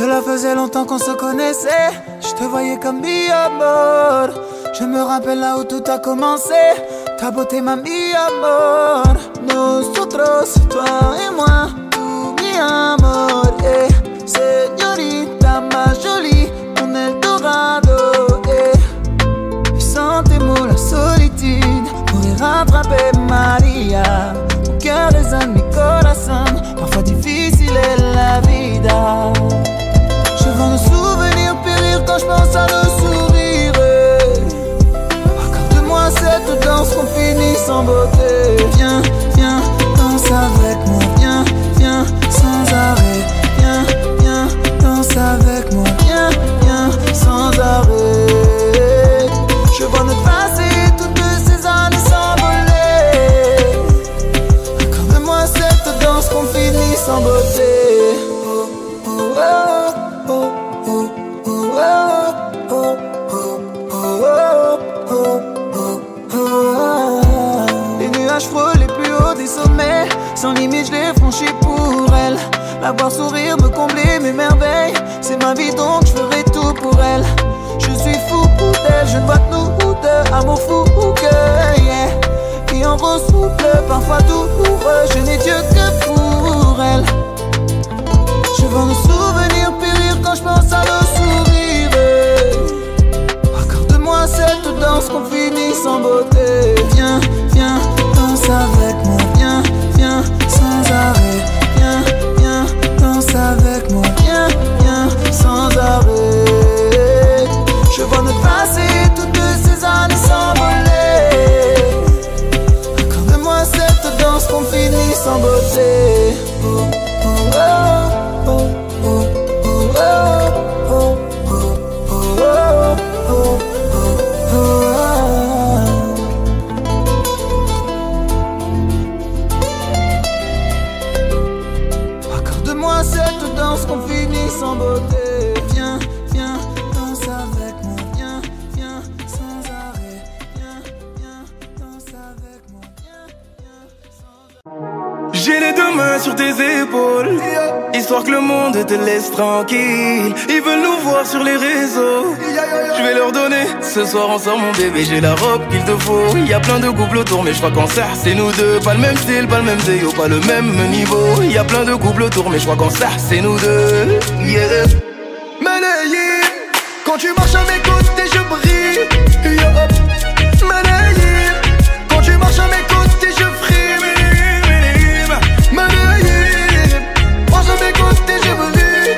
Cela faisait longtemps qu'on se connaissait. Je te voyais comme mi amor. Je me rappelle là où tout a commencé. Ta beauté m'a mi amor. Nosotros, toi et moi, tout mi amor. Eh, señorita más jolie, mon Eldorado. Eh, sans tes mots, la solitude pourrait rattraper Maria. Mon cœur résonne, mi corazón. Parfois difficile est la vida. Je vois nos souvenirs périr quand je pense à nos sourires. Accorde-moi cette danse qu'on finit sans beauté. Viens, viens, danse avec moi. Viens, viens, sans arrêt. Viens, viens, danse avec moi. Viens, viens, sans arrêt. Je vois notre passé, toutes ces années s'envoler. Accorde-moi cette danse qu'on finit sans beauté. Les nuages frôlent les plus hauts des sommets. Sans limite je l'ai franchi pour elle. La voir sourire me combler mes merveilles. C'est ma vie donc je ferai tout pour elle. Je suis fou d'elle, je ne vois que nous deux. Amour fou que yeah. Qui en rose souple, parfois douloureux. Je n'ai Dieu que pour elle. Je vois nos souvenirs périr quand je pense à nos sourires. Accorde-moi cette danse qu'on finit sans beauté. Viens, viens, danse avec moi. Viens, viens, sans arrêt. Viens, viens, danse avec moi. Viens, viens, sans arrêt. Je vois notre passé, toutes ces années s'envoler. Accorde-moi cette danse qu'on finit sans beauté. Oh, oh, oh, oh. Accorde-moi cette danse qu'on finit sans beauté. Viens, viens, danse avec moi. Viens, viens, sans arrêt. Viens, viens, danse avec moi. Viens, viens, sans arrêt. J'ai les deux mains sur tes épaules, histoire que le monde te laisse tranquille. Ils veulent nous voir sur les réseaux. Je vais leur donner, ce soir on sort mon bébé. J'ai la robe qu'il te faut. Y a plein de couples autour mais je crois qu'en ça c'est nous deux. Pas le même style, pas le même déo, pas le même niveau. Y a plein de couples autour mais je crois qu'en ça c'est nous deux. Yeah. Manayim, quand tu marches à mes côtés je brille. Yo. Manayim, quand tu marches à mes côtés je frime. Manayim, marche à mes côtés je brille.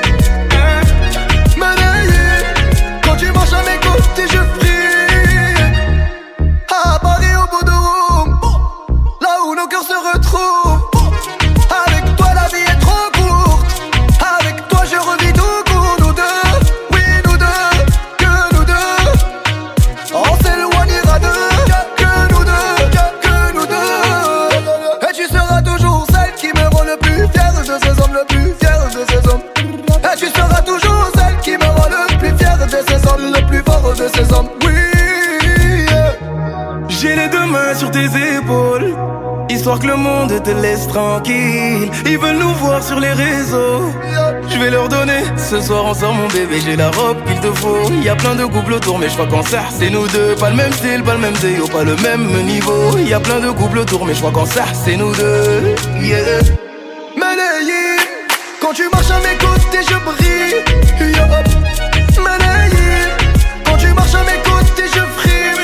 Manayim, quand tu marches à mes côtés je brille. À Paris au bout de Rome, là où nos cœurs se retrouvent. Avec toi la vie est trop courte. Avec toi je revis tout court. Nous deux, oui nous deux, que nous deux. On s'éloignera d'eux, que nous deux, que nous deux. Et tu seras toujours celle qui me rend le plus fier de ces hommes, le plus fier de ces hommes. Et tu seras toujours celle qui me rend le plus fier de ces hommes, le plus fort de ces hommes. Oui, yeah. J'ai les deux mains sur tes épaules, histoire que le monde te laisse tranquille. Ils veulent nous voir sur les réseaux. Je vais leur donner, ce soir on sort mon bébé. J'ai la robe qu'il te faut. Y a plein de couples autour mais je crois qu'en ça c'est nous deux. Pas le même style, pas le même déo, pas le même niveau. Y a plein de couples autour mais je crois qu'en ça c'est nous deux. Yeah. Manayim, quand tu marches à mes côtés je brille. Yo. Manayim, quand tu marches à mes côtés je frime.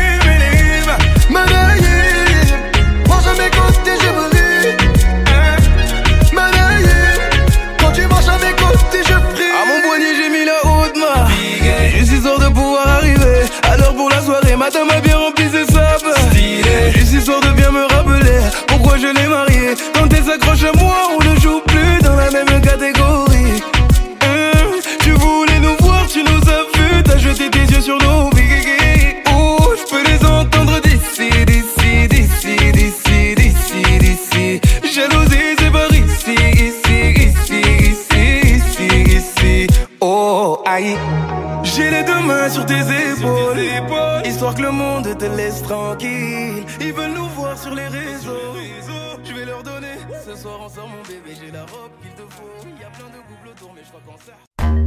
Manayim, marche à mes côtés je brille. Manayim, quand tu marches à mes côtés je frime. À mon poignet j'ai mis la haute main. Juste histoire de pouvoir arriver à l'heure pour la soirée. Madame a bien rempli ses sapes. Juste histoire de bien me rappeler pourquoi je l'ai mariée. Quand elle s'accroche à moi on ne joue plus dans la même catégorie. Hum, tu voulais nous voir, tu nous as vus. T'as jeté tes yeux sur nos vies. Oh, je peux les entendre d'ici, d'ici, d'ici, d'ici, d'ici, d'ici. Jalousie c'est par ici, ici, ici, ici, ici, ici. Oh, aïe. J'ai les deux mains sur tes épaules, histoire que le monde te laisse tranquille. Ils veulent nous voir sur les réseaux. Je vais leur donner, ce soir on sort mon bébé. J'ai la robe qu'il te faut. Y a plein de couples autour mais je crois qu'en ça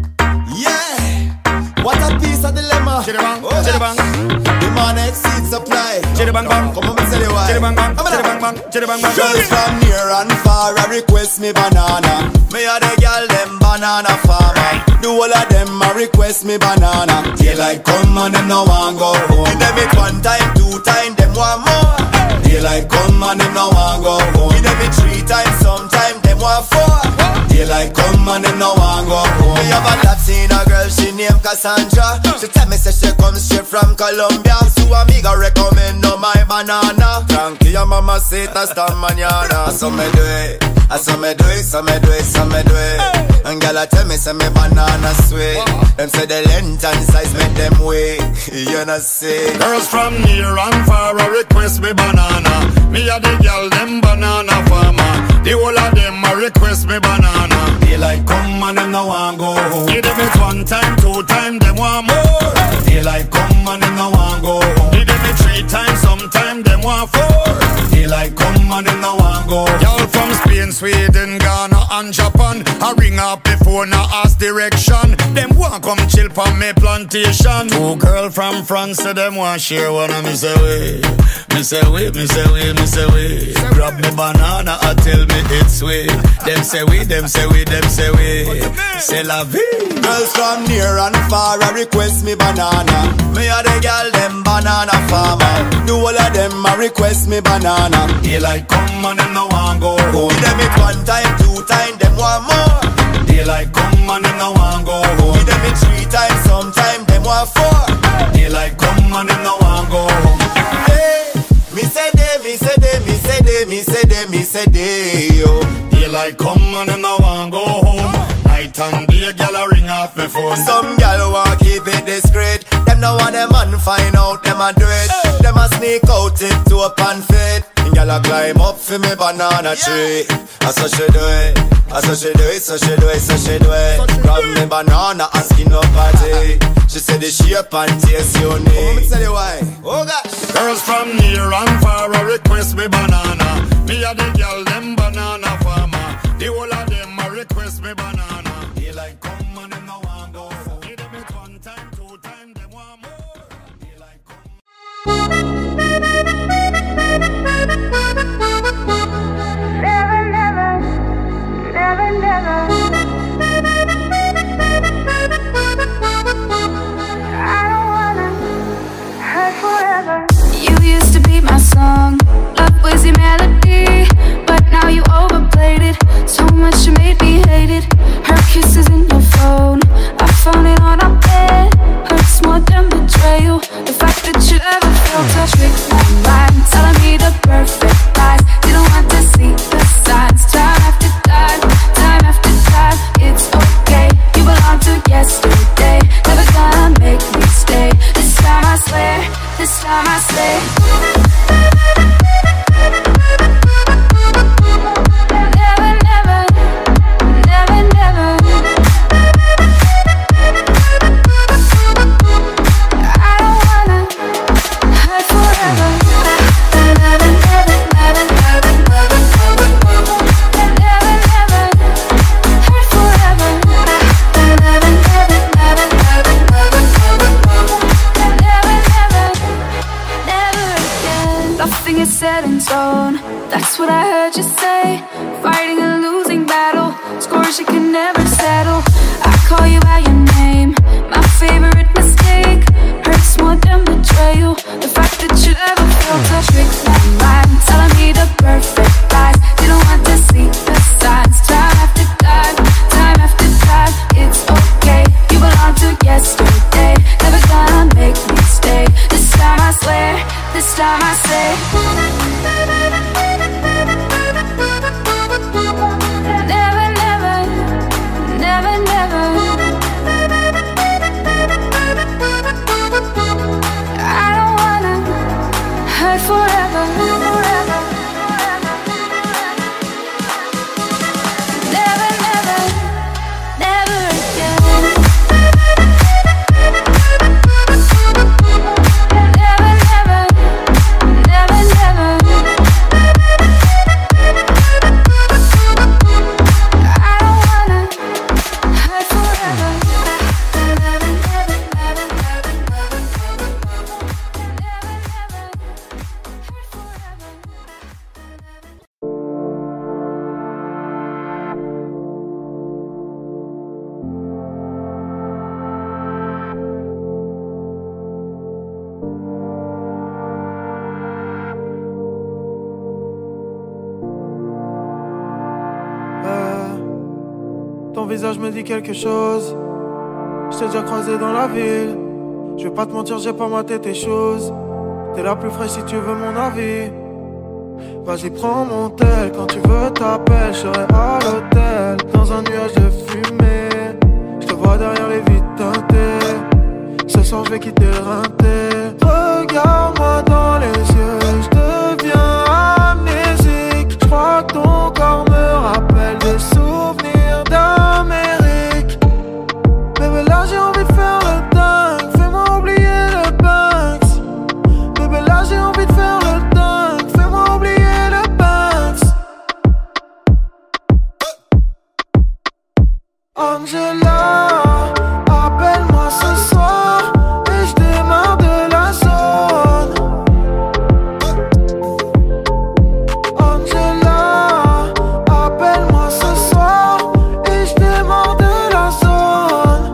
What a piece of dilemma. Chitty bang, Oh, chitty bang. Demand exceeds supply. Chitty bang bang. Come on, me tell you why. Chitty bang bang, Come on chitty now. bang bang, chitty bang bang. Girls from near and far a request me banana. Me a the girl them banana farmer. The whole of them a request me banana. Daylight come and them no want go home. Give them it one time, two time, them want more. Daylight come and them no want go home. Give them it three times, sometime them want four. Daylight come and them no want go home. Me have a Latina girl, she named Cassandra. She tell me say she comes straight from Colombia. So amiga recommend no my banana. Tranquilla mama say hasta mañana. So me do it, I so me do it, so me do it, so me do it. And girl tell me say me banana sweet. Them say the length and size make them wait. You know say. Girls from near and far a request me banana. Me a the girl them banana farmer. The whole of them a request me banana. Daylight come and them no want go home. Give them it one time, two time, them want more. Daylight come and them no want go home. Give them it three times, sometime them want four. Daylight come and them no want go home. Y'all from Spain, Sweden, Ghana and Japan. I ring up before now ask direction. Them want come chill from me plantation. Two girl from France, so them want share one of me say way. Me say way, me say way, me say way. Grab me banana and tell me it's sweet. Them say we, them say we, them say we. C'est la vie. Girls from near and far a request me banana. Me a the girl them banana farmer. The whole of them a request me banana. Daylight come and them no want go home. Give them it one time, two time, them want more. Daylight come and them no want go home. Give them it three times, sometime them want four. Daylight come and them no want go home. Hey, me say they, me say they, me say they, me say they, me say they, yo. Daylight come and them no want go home. Night and day, gyal a ring off me phone. Some gyal want keep it discreet. Them no want them man find out them a do it. Them a sneak out it to up and fit. Gyal a climb up for me banana tree. I so she do it, I so she do it, so she do it, so she do it. Grab me banana and skin up party. She said the shape and taste unique. Let me tell you why. Oh gosh. Girls from near and far a request me banana. Me a the gyal them banana farmer. The whole of them a request me banana. They like come and them no want go. Give them it one time, two time, them want more. They like come. Never, never, never, never. I don't wanna hurt forever. You used to be my song, love was your melody, but now you overplayed it. So much you made me hate it. Her kisses in your phone, I found it on our bed. Hurts more than betrayal. The fact that you ever felt a trick my mind, telling me the perfect lies. Didn't want to see the signs. Time after time, time after time. It's okay, you belong to yesterday. Never gonna make me stay. This time I swear, this time I swear. Never, never, never, never. I don't wanna hurt forever. Never, never, never, never, never, never, never, never hurt forever. Never, never, never, never, never, never, never, never again. Nothing is set in stone. That's what I heard you say. Fighting a losing battle, scores you can never settle. I call you by your name, my favorite mistake. Hurts more than betrayal. The fact that you ever felt a trick my mind, telling me the perfect lies. Didn't want to see the signs. Time after time, time after time. It's okay, you belong to yesterday. Never gonna make me stay. This time I swear, this time I say. Never, never, never, never. I don't wanna hurt forever. Ton visage me dit quelque chose. Je t'ai déjà croisé dans la ville. Je vais pas te mentir, j'ai pas maté tes choses. T'es la plus fraîche si tu veux mon avis. Vas-y prends mon tel, quand tu veux t'appelles. Je serai à l'hôtel, dans un nuage de fumée. Je te vois derrière les vitres teintées. Ce soir je vais quitter le rinté. Regarde-moi dans les yeux, je deviens amnésique. Je crois que ton corps me rappelle des souvenirs d'Amérique. Bébé là j'ai envie de faire le dingue, fais-moi oublier le Banks. Bébé là j'ai envie de faire le dingue, fais-moi oublier le Banks. Angela, appelle-moi ce soir et je démarre de la zone. Angela, appelle-moi ce soir et je démarre de la zone.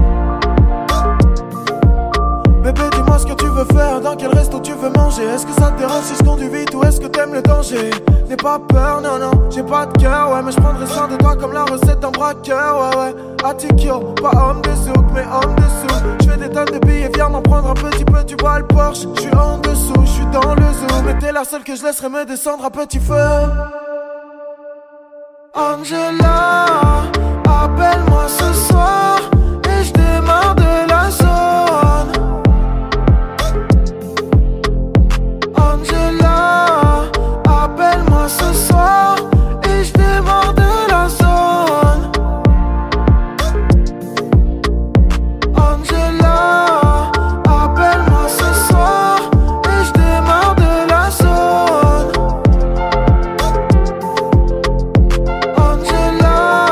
Bébé dis-moi ce que tu veux faire, dans quel resto tu veux manger. Est-ce que ça te dérange si je conduis vite ou est-ce que t'aimes le danger? N'aie pas peur, non non, j'ai pas de cœur, ouais. Mais je prendrai soin de toi comme la recette d'un braqueur, ouais ouais. Attikyo, pas homme de souk, mais homme de sous. J'fais des tonnes de billets, viens m'en prendre un petit peu, tu vois le Porsche. J'suis en dessous, j'suis dans le zoo. Mais t'es la seule que je laisserai me descendre à petit feu. Angela, appelle-moi ce soir et je démarre de la zone. Angela, appelle-moi ce soir et je démarre de la zone. Angela, appelle-moi ce soir et je démarre de la zone. Angela,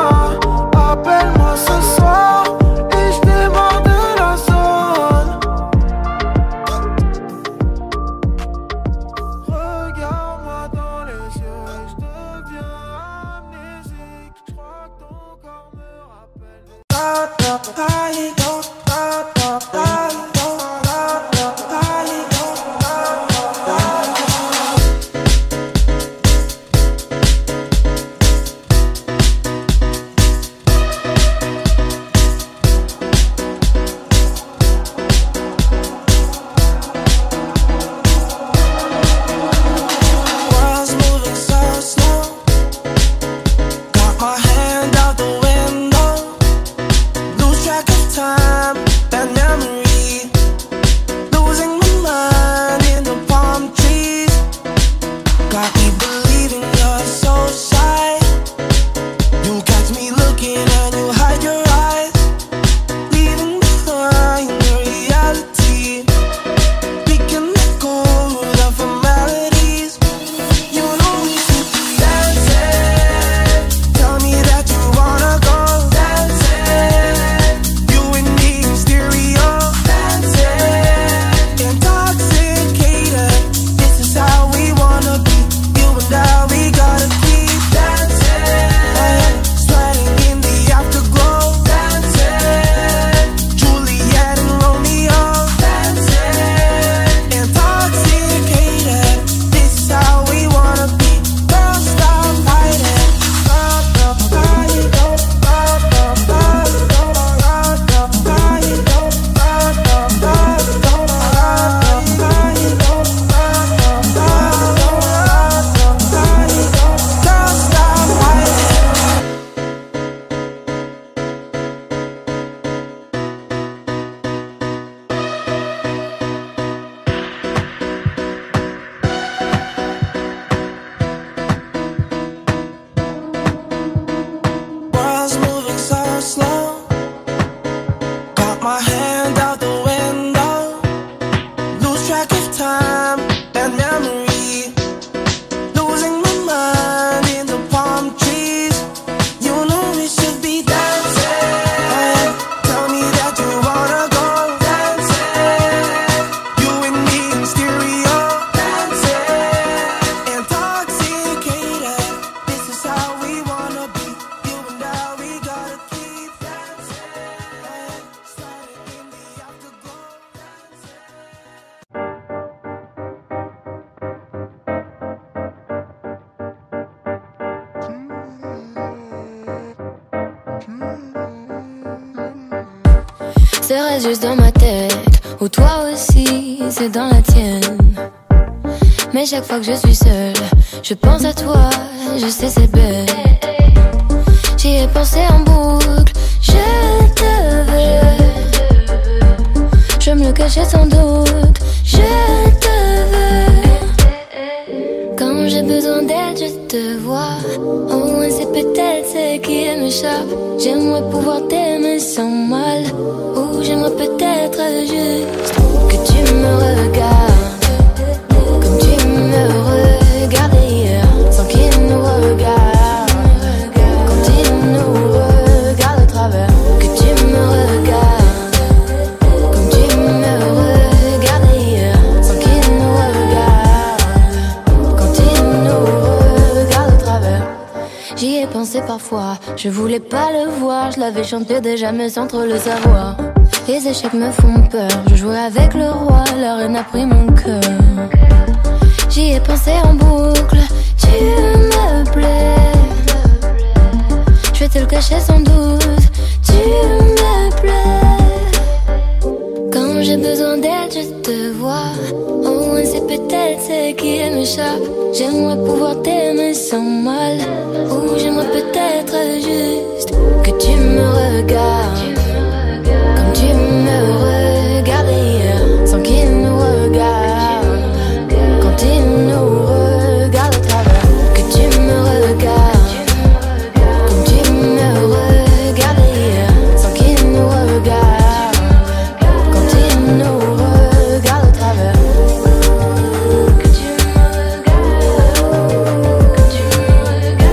C'est reste juste dans ma tête, ou toi aussi, c'est dans la tienne. Mais chaque fois que je suis seule, je pense à toi, je sais c'est bête. J'y ai pensé en boucle, je te veux. Je me le cachais sans doute, je te veux. Quand j'ai besoin d'aide, je te vois. Au moins c'est peut-être ce qui m'échappe. J'aimerais pouvoir t'aimer sans mal. Ou j'aimerais peut-être juste que tu me regardes comme tu me regardais hier, sans qu'il nous regarde. Quand il nous regarde à travers, que tu me regardes comme tu me regardais hier, sans qu'il nous regarde. Quand il nous regarde à travers. J'y ai pensé parfois, je voulais pas le voir, je l'avais chanté déjà mais sans trop le savoir. Les échecs me font peur, je jouais avec le roi, la reine a pris mon cœur. J'y ai pensé en boucle, tu me plais. Je vais te le cacher sans doute, tu me plais. Quand j'ai besoin d'aide, je te vois. Au moins c'est peut-être ce qui m'échappe. J'aimerais pouvoir t'aimer sans mal. Ou j'aimerais peut-être juste que tu me regardes comme tu me regardais hier, sans qu'il nous regarde. Quand il nous regarde à travers, que tu me regardes comme tu me regardais hier, sans qu'il nous regarde. Quand il nous regarde à travers, que tu me regardes, que tu me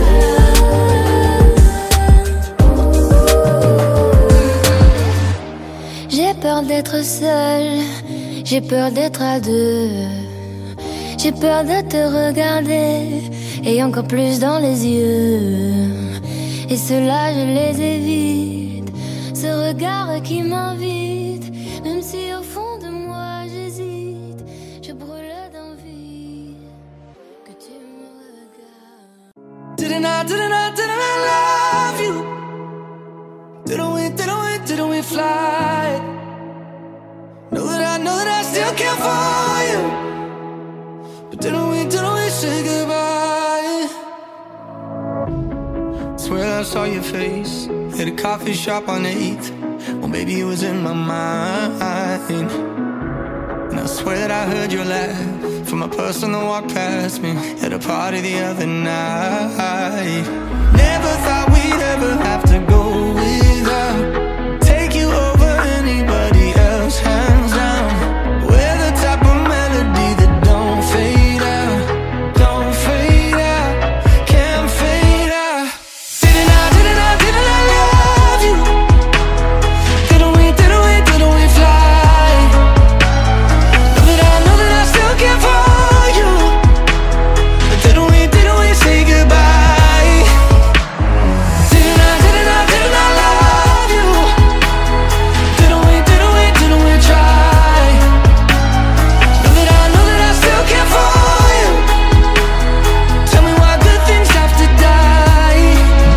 regardes. J'ai peur d'être seule, j'ai peur d'être à deux. J'ai peur de te regarder, et encore plus dans les yeux. Et cela je les évite, ce regard qui m'invite. Même si au fond de moi j'hésite, je brûle d'envie que tu me regardes. Didn't I, didn't I, didn't I love you? Didn't we, didn't we, didn't we fly? Know that I, know that I still care for you. But didn't we, didn't we say goodbye? Swear I saw your face at a coffee shop on eighth. Well, maybe it was in my mind. And I swear that I heard your laugh from a person that walked past me at a party the other night. Never thought we'd ever have to go without, take you over anybody else, hands down. We're the type of melody that don't fade out, don't fade out, can't fade out. Didn't I, didn't I, didn't I love you? Didn't we, didn't we, didn't we fly? Know that I, know that I still care for you. But didn't we, didn't we say goodbye? Didn't I, didn't I, didn't I love you? Didn't we, didn't we, didn't we try? Know that I, know that I still care for you. Tell me why good things have to die.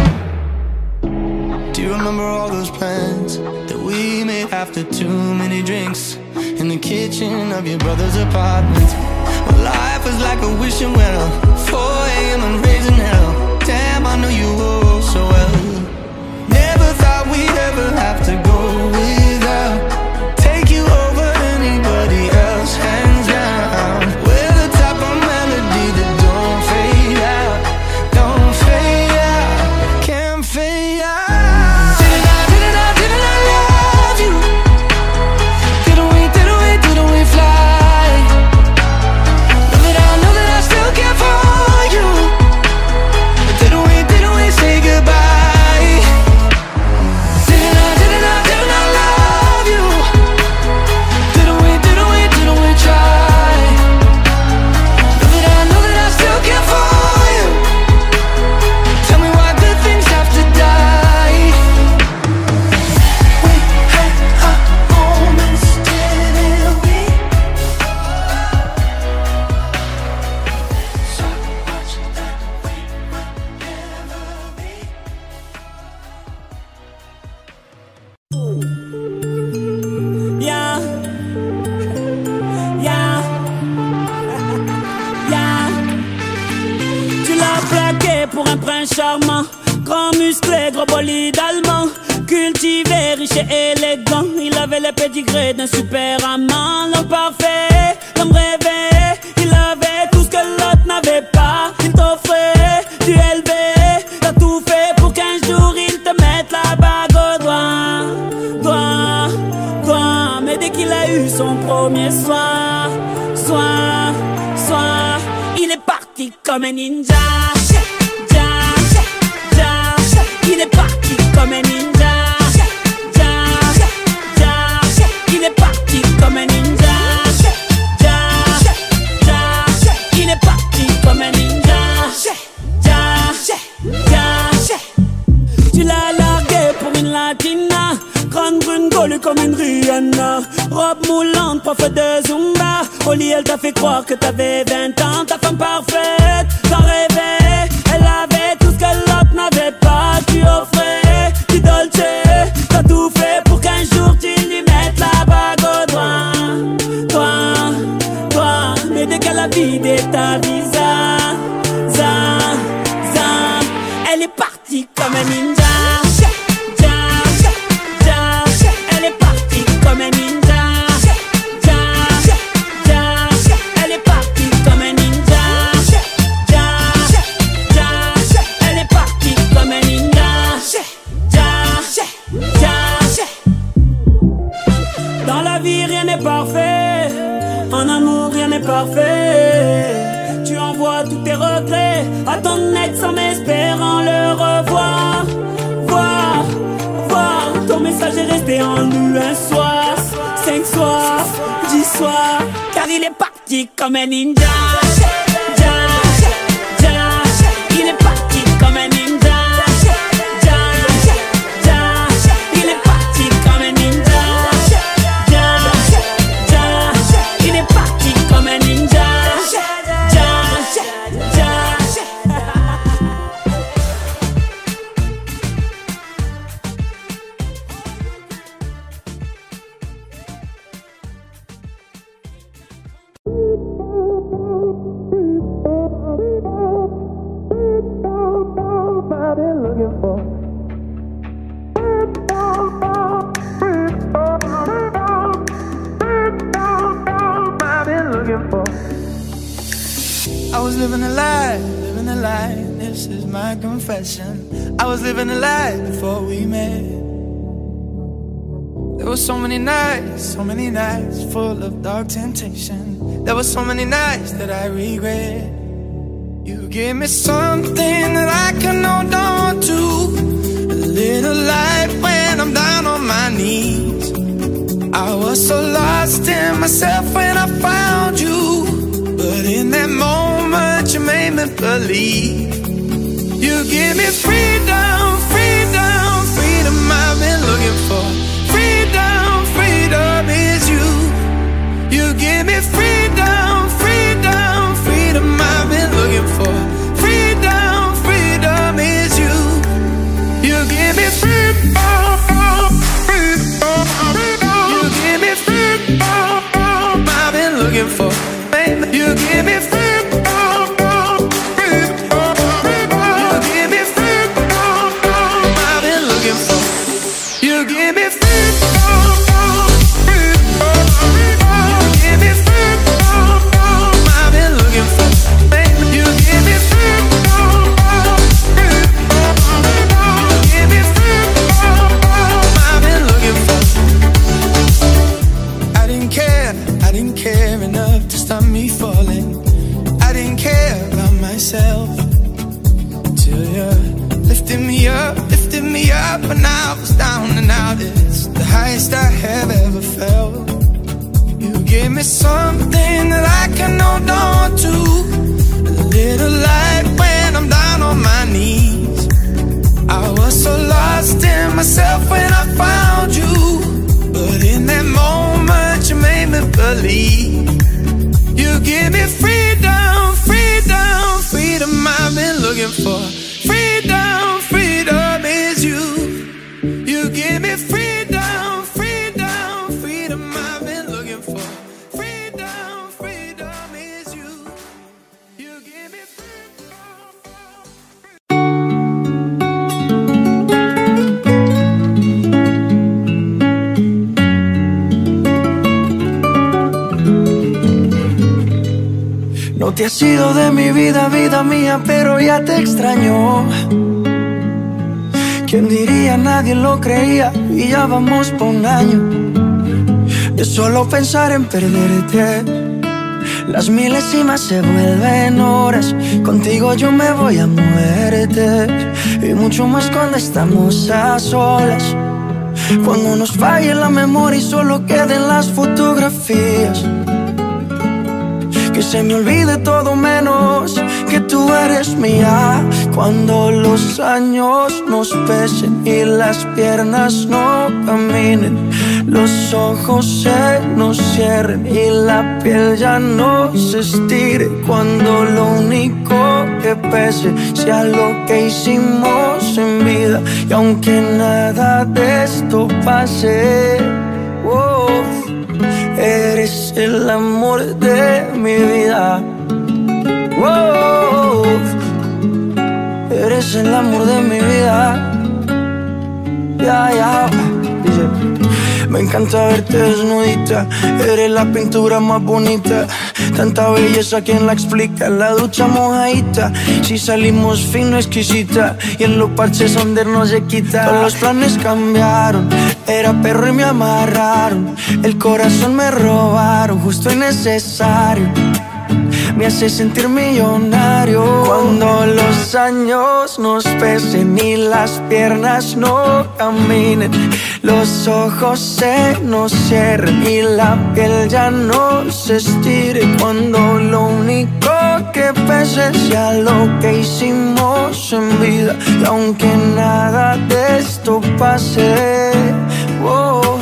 Do you remember all those plans that we made after too many drinks in the kitchen of your brother's apartment? Well, life was like a wishing well, four a m and raising hell. Damn, I know you all so well. Never thought we'd ever have to go without, take you over anybody else, hands down. We're the type of melody that don't fade out, don't fade out, can't fade out. Didn't I, didn't I, didn't I love you? Didn't we, didn't we, didn't we fly? Know that I, know that I still care for you. But didn't we, didn't we say Grand musclé, gros bolide allemand, cultivé, riche et élégant. Il avait les pédigrés d'un super amant. L'homme parfait, l'homme rêvé. Il avait tout ce que l'autre n'avait pas. Il t'offrait du élevé. T'as tout fait pour qu'un jour il te mette la bague au doigt. Doigt, doigt. Mais dès qu'il a eu son premier soir, soir, soir, il est parti comme un ninja. Il est parti comme un ninja. Ja, ja, il est parti comme un ninja. Ja, ja, il est parti comme un ninja. Ja, ja, tu l'as largué pour une latina, grande brune golue comme une Rihanna, robe moulante, prof de Zumba. Au lit elle t'a fait croire que t'avais vingt ans. Ta femme parfaite, t'en rêvais. Elle avait tout ce que l'autre n'avait pas. Tu offrais du dolce, t'as tout fait pour qu'un jour tu lui mettes la bague au doigt. Toi, toi, mais dès qu'elle a vidé ta visa, za, za, elle est partie comme un ninja. Ja, ja, elle est partie comme un ninja. Ja, ja, elle est partie comme un ninja. Ja, ja, elle est partie comme un ninja. Ja, ja, dans la vie rien n'est parfait, en amour rien n'est parfait. Tu envoies tous tes regrets à ton ex en espérant le revoir. Voir, voir, ton message est resté en nous un soir, cinq soirs, dix soirs, car il est parti comme un ninja. Ja, ja, il est parti comme un ninja. Ja, ja, il est parti comme un ninja. Ja, ja, il est parti comme un ninja. Ja, ja. I've been looking for. I've been looking for. I was living a lie, living a lie. This is my confession. I was living a lie before we met. There were so many nights, so many nights full of dark temptation. There were so many nights that I regret. You gave me something that I can hold on to, a little light when I'm down on my knees. I was so lost in myself when I found you, but in that moment you made me believe. You give me freedom, freedom, freedom I've been looking for. Freedom, freedom is you. You give me freedom, freedom, freedom I've been looking for. Freedom, freedom is you. You give me freedom, freedom, freedom. You give me freedom I've been looking for. You give me freedom, freedom, freedom. You give me freedom I've been looking for. You give me freedom, freedom, freedom. You give me freedom I've been looking for. You give me freedom, freedom, freedom. You give me freedom I've been looking for. I didn't care, I didn't care enough to stop me falling. I didn't care about myself till you lifted me up, lifted me up, and I was down and out. It's the highest I have ever felt. You gave me something that I can hold on to, a little light when I'm down on my knees. I was so lost in myself when I found you, but in that moment you made me believe. You give me freedom, freedom, freedom I've been looking for. Freedom, freedom is you. You give me freedom, freedom, freedom I've been looking for. Freedom, freedom is you. You give me freedom. te has ido de mi vida, vida mía, pero ya te extraño. ¿Quién diría? Nadie lo creía y ya vamos por un año de solo pensar en perderte. Las milésimas se vuelven horas, contigo yo me voy a muerte. Y mucho más cuando estamos a solas, cuando nos falle la memoria y solo queden las fotografías. Que se me olvide todo menos que tú eres mía. Cuando los años nos pesen y las piernas no caminen, los ojos se nos cierren y la piel ya no se estire. Cuando lo único que pese sea lo que hicimos en vida. Y aunque nada de esto pase, oh, eres el amor de mi vida. Oh, eres el amor de mi vida. Ya, ya. Dice, me encanta verte desnudita, eres la pintura más bonita. Tanta belleza, ¿quién la explica? La ducha mojadita, si salimos fino, exquisita. Y en los parches donde no se quita. Todos los planes cambiaron, era perro y me amarraron. El corazón me robaron, justo y necesario. Me hace sentir millonario. Cuando los años nos pesen y las piernas no caminen, los ojos se nos cierren y la piel ya no se estire. Cuando lo único que pese sea lo que hicimos en vida. Y aunque nada de esto pase, oh,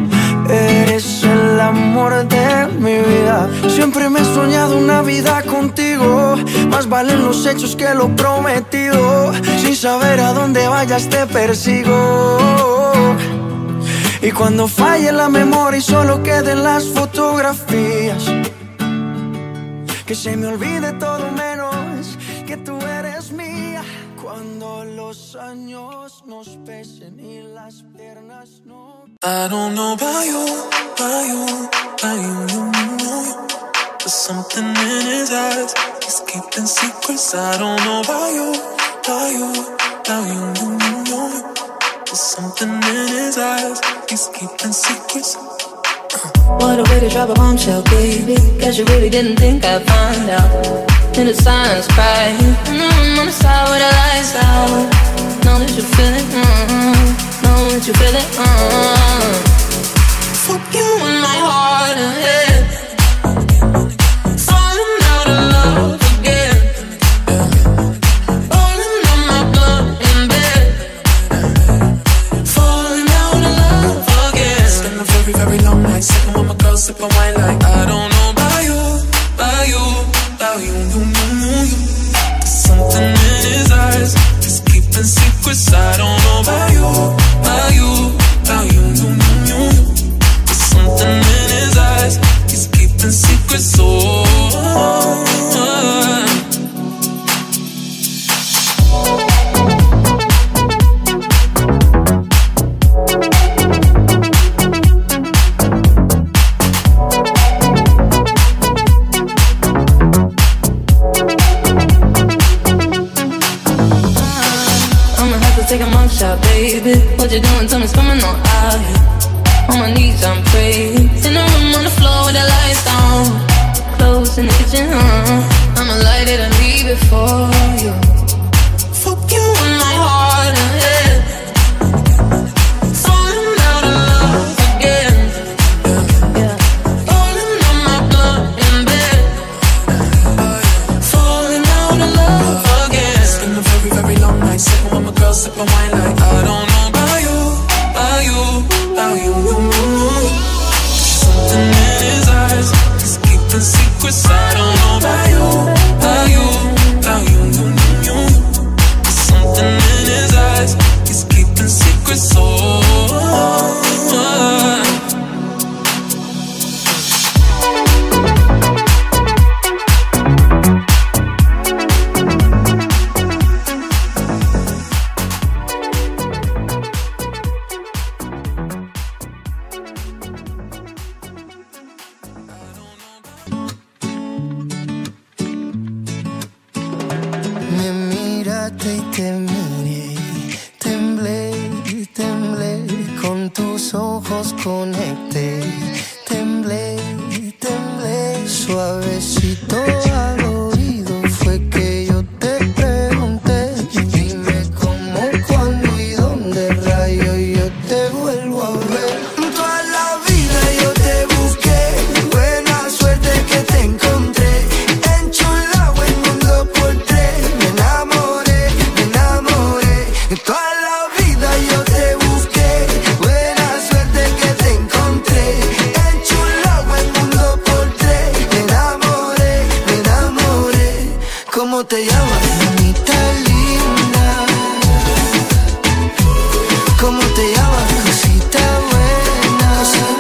eres el amor de mi vida. Siempre me he soñado una vida contigo. Más valen los hechos que lo prometido. Sin saber a dónde vayas te persigo. Y cuando falle la memoria y solo queden las fotografías, que se me olvide todo menos que tú eres mía. Cuando los años nos pesen y las piernas no. I don't know about you, about you, about you, you know you. There's something in his eyes, he's keeping secrets. I don't know about you, about you, about you, you know you. There's something in his eyes, he's keeping secrets. What a way to drop a bombshell, baby. Guess you really didn't think I'd find out. In the silence, crying, mm, on the side with the lights out. Know that you feel it, mm, know that you feel it, mm. Fuck you in my heart and head. Falling out of love again. Rolling on my blood in bed. Falling out of love again. Spend a very, very long night sitting with my girl, sipping wine like I don't know about you, about you, about you, you, you, you. There's something in his eyes, he's keeping secrets. I don't know about you, about you, about you, you, you, you. There's something in his eyes, he's keeping secrets. Oh, oh, oh. Take a mug shot, baby. What you doing? Tell me, it's coming on out here. On my knees, I'm praying. In the room on the floor with the lights down. Close in the kitchen, huh? I'ma light it and leave it for you. Fuck you in my heart and head. Falling out of love again. Yeah. Falling on my blood in bed. Falling out of love again. It's been a very, very long night sitting with my girl, sipping wine like I don't know about you, about you, about you, you, you. Something in his eyes, he's keeping secrets. I don't know about you, about you, about you, you, you, you. Something in his eyes, he's keeping secrets. Oh, oh, oh. tus ojos conecté. Temblé, temblé, suavecito al oído fue que yo te pregunté. Dime cómo, cuándo y dónde rayo yo te vuelvo a ver. Toda la vida yo te busqué, buena suerte que te encontré. Enchulado el mundo por tres, me enamoré, me enamoré. Toda la vida yo te busqué, buena suerte que te encontré. Enchulado el mundo por tres, me enamoré, me enamoré. ¿Cómo te llamas? Mamita linda. ¿Cómo te llamas? Cosita buena.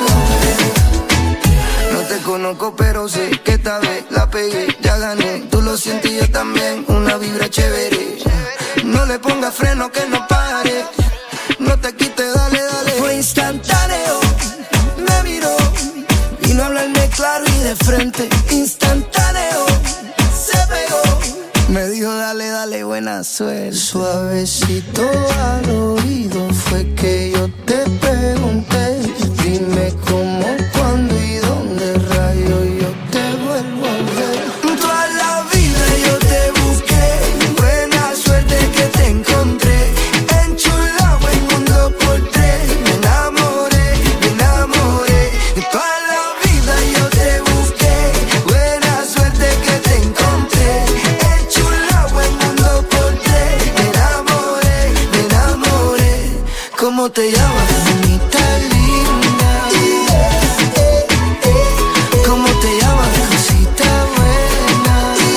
No te conozco pero sé que esta vez la pegué, ya gané. Tú lo sientes y yo también, una vibra chévere. No le pongas freno que no pare, no te quites, dale, dale. Fue instantáneo, me miró, vino a hablarme claro y de frente. Instantáneo, se pegó, me dijo dale, dale, buena suerte. Suavecito al oído fue que yo te pregunté. Dime cómo, cuándo y dónde rayo yo te vuelvo a ver. Toda la vida yo te busqué, buena suerte que te encontré. Enchulado el mundo por tres, me enamoré, me enamoré. Toda la vida yo te busqué, buena suerte que te encontré. Enchulado el mundo por tres, me enamoré, me enamoré. ¿Cómo te llamas? Mamita linda. ¿Cómo te llamas? Cosita buena.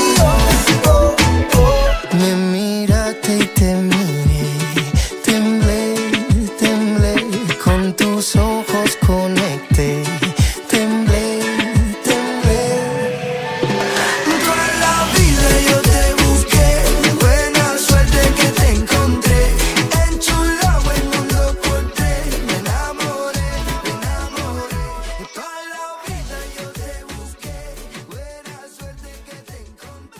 Me miraste y te miré, temblé, temblé, con tus ojos conecté. Temblé, temblé. Toda la vida yo te busqué, buena suerte que te encontré. Enchulado el mundo por tres, me enamoré, me enamoré. Toda la vida yo te busqué, buena suerte que te encontré.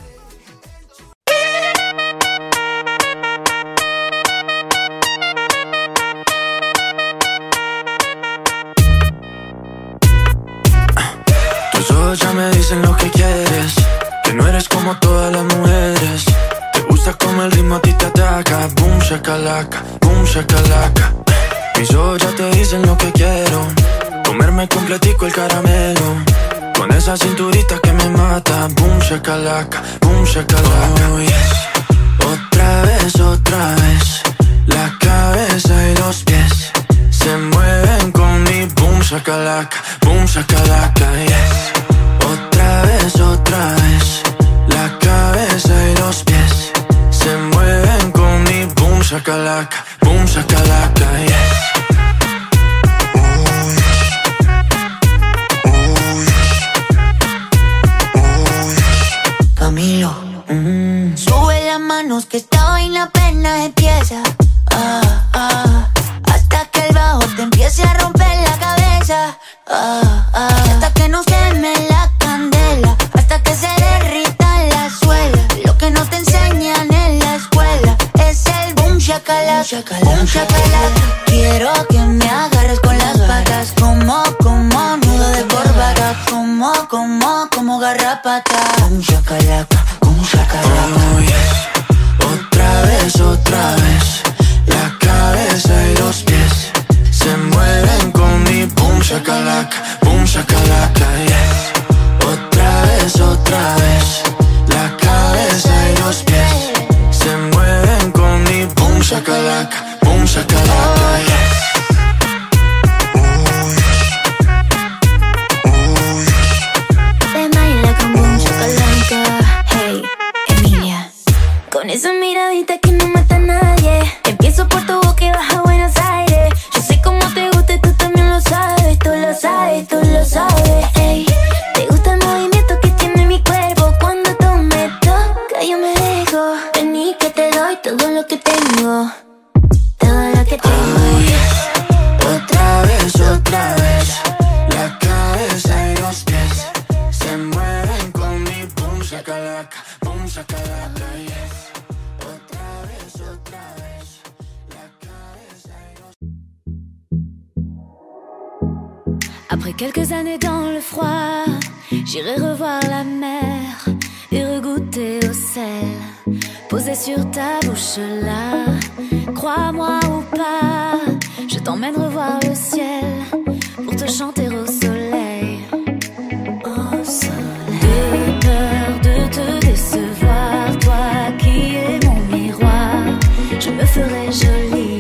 Tus ojos ya me dicen lo que quieres, que no eres como todas las mujeres. Te gusta como el ritmo a ti te ataca. Boom shakalaka, boom shakalaka. Mis ojos ya te dicen lo que quiero, comerme completico el caramelo, con esa cinturita que me mata. Boom shakalaka, boom shakalaka. Oh, yes. Otra vez, otra vez, la cabeza y los pies se mueven con mi boom shakalaka, boom shakalaka, yes. Otra vez, otra vez, la cabeza y los pies se mueven con mi boom shakalaka, boom shakalaka, yes. Camilo, mm. Sube las manos que esta vaina apenas empieza. Ah, ah, hasta que el bajo te empiece a romper la cabeza. Ah, ah, hasta que no queme la candela, hasta que se derrita la suela. Lo que no te enseñan en la escuela es el boom shakalaka, boom shakalaka. Quiero que me agarres con las patas, como, como nudo de corbata, como, como, como garrapata. Boom shakalaka, boom shakalaka. Oh, yes. Otra vez, otra vez, la cabeza y los pies se mueven con mi boom shakalaka, boom shakalaka, yes. Otra vez, otra vez, la cabeza y los pies se mueven con mi boom shakalaka, boom shakalaka, yes. Te baila con boom shakalaka. Hey, Emilia, con esa miradita que no mata a nadie. Empiezo por tu boca y baja a Buenos Aires. Yo sé cómo te gusta y tú también lo sabes. Tú lo sabes, tú lo sabes. Ey, te gusta el movimiento que tiene mi cuerpo. Cuando tú me tocas yo me dejo. Vení que te doy todo lo que tengo, todo lo que tengo. Oh, yes. Otra vez, otra vez, la cabeza y los pies se mueven con mi boom shakalaka, boom shakalaka, yes. Otra vez, otra vez, la cabeza y los Après quelques années dans le froid, j'irai revoir la mer et regoûter au sel posé sur ta bouche là. Crois-moi ou pas, je t'emmène revoir le ciel pour te chanter au soleil. Au soleil. De peur de te décevoir, toi qui es mon miroir, je me ferai jolie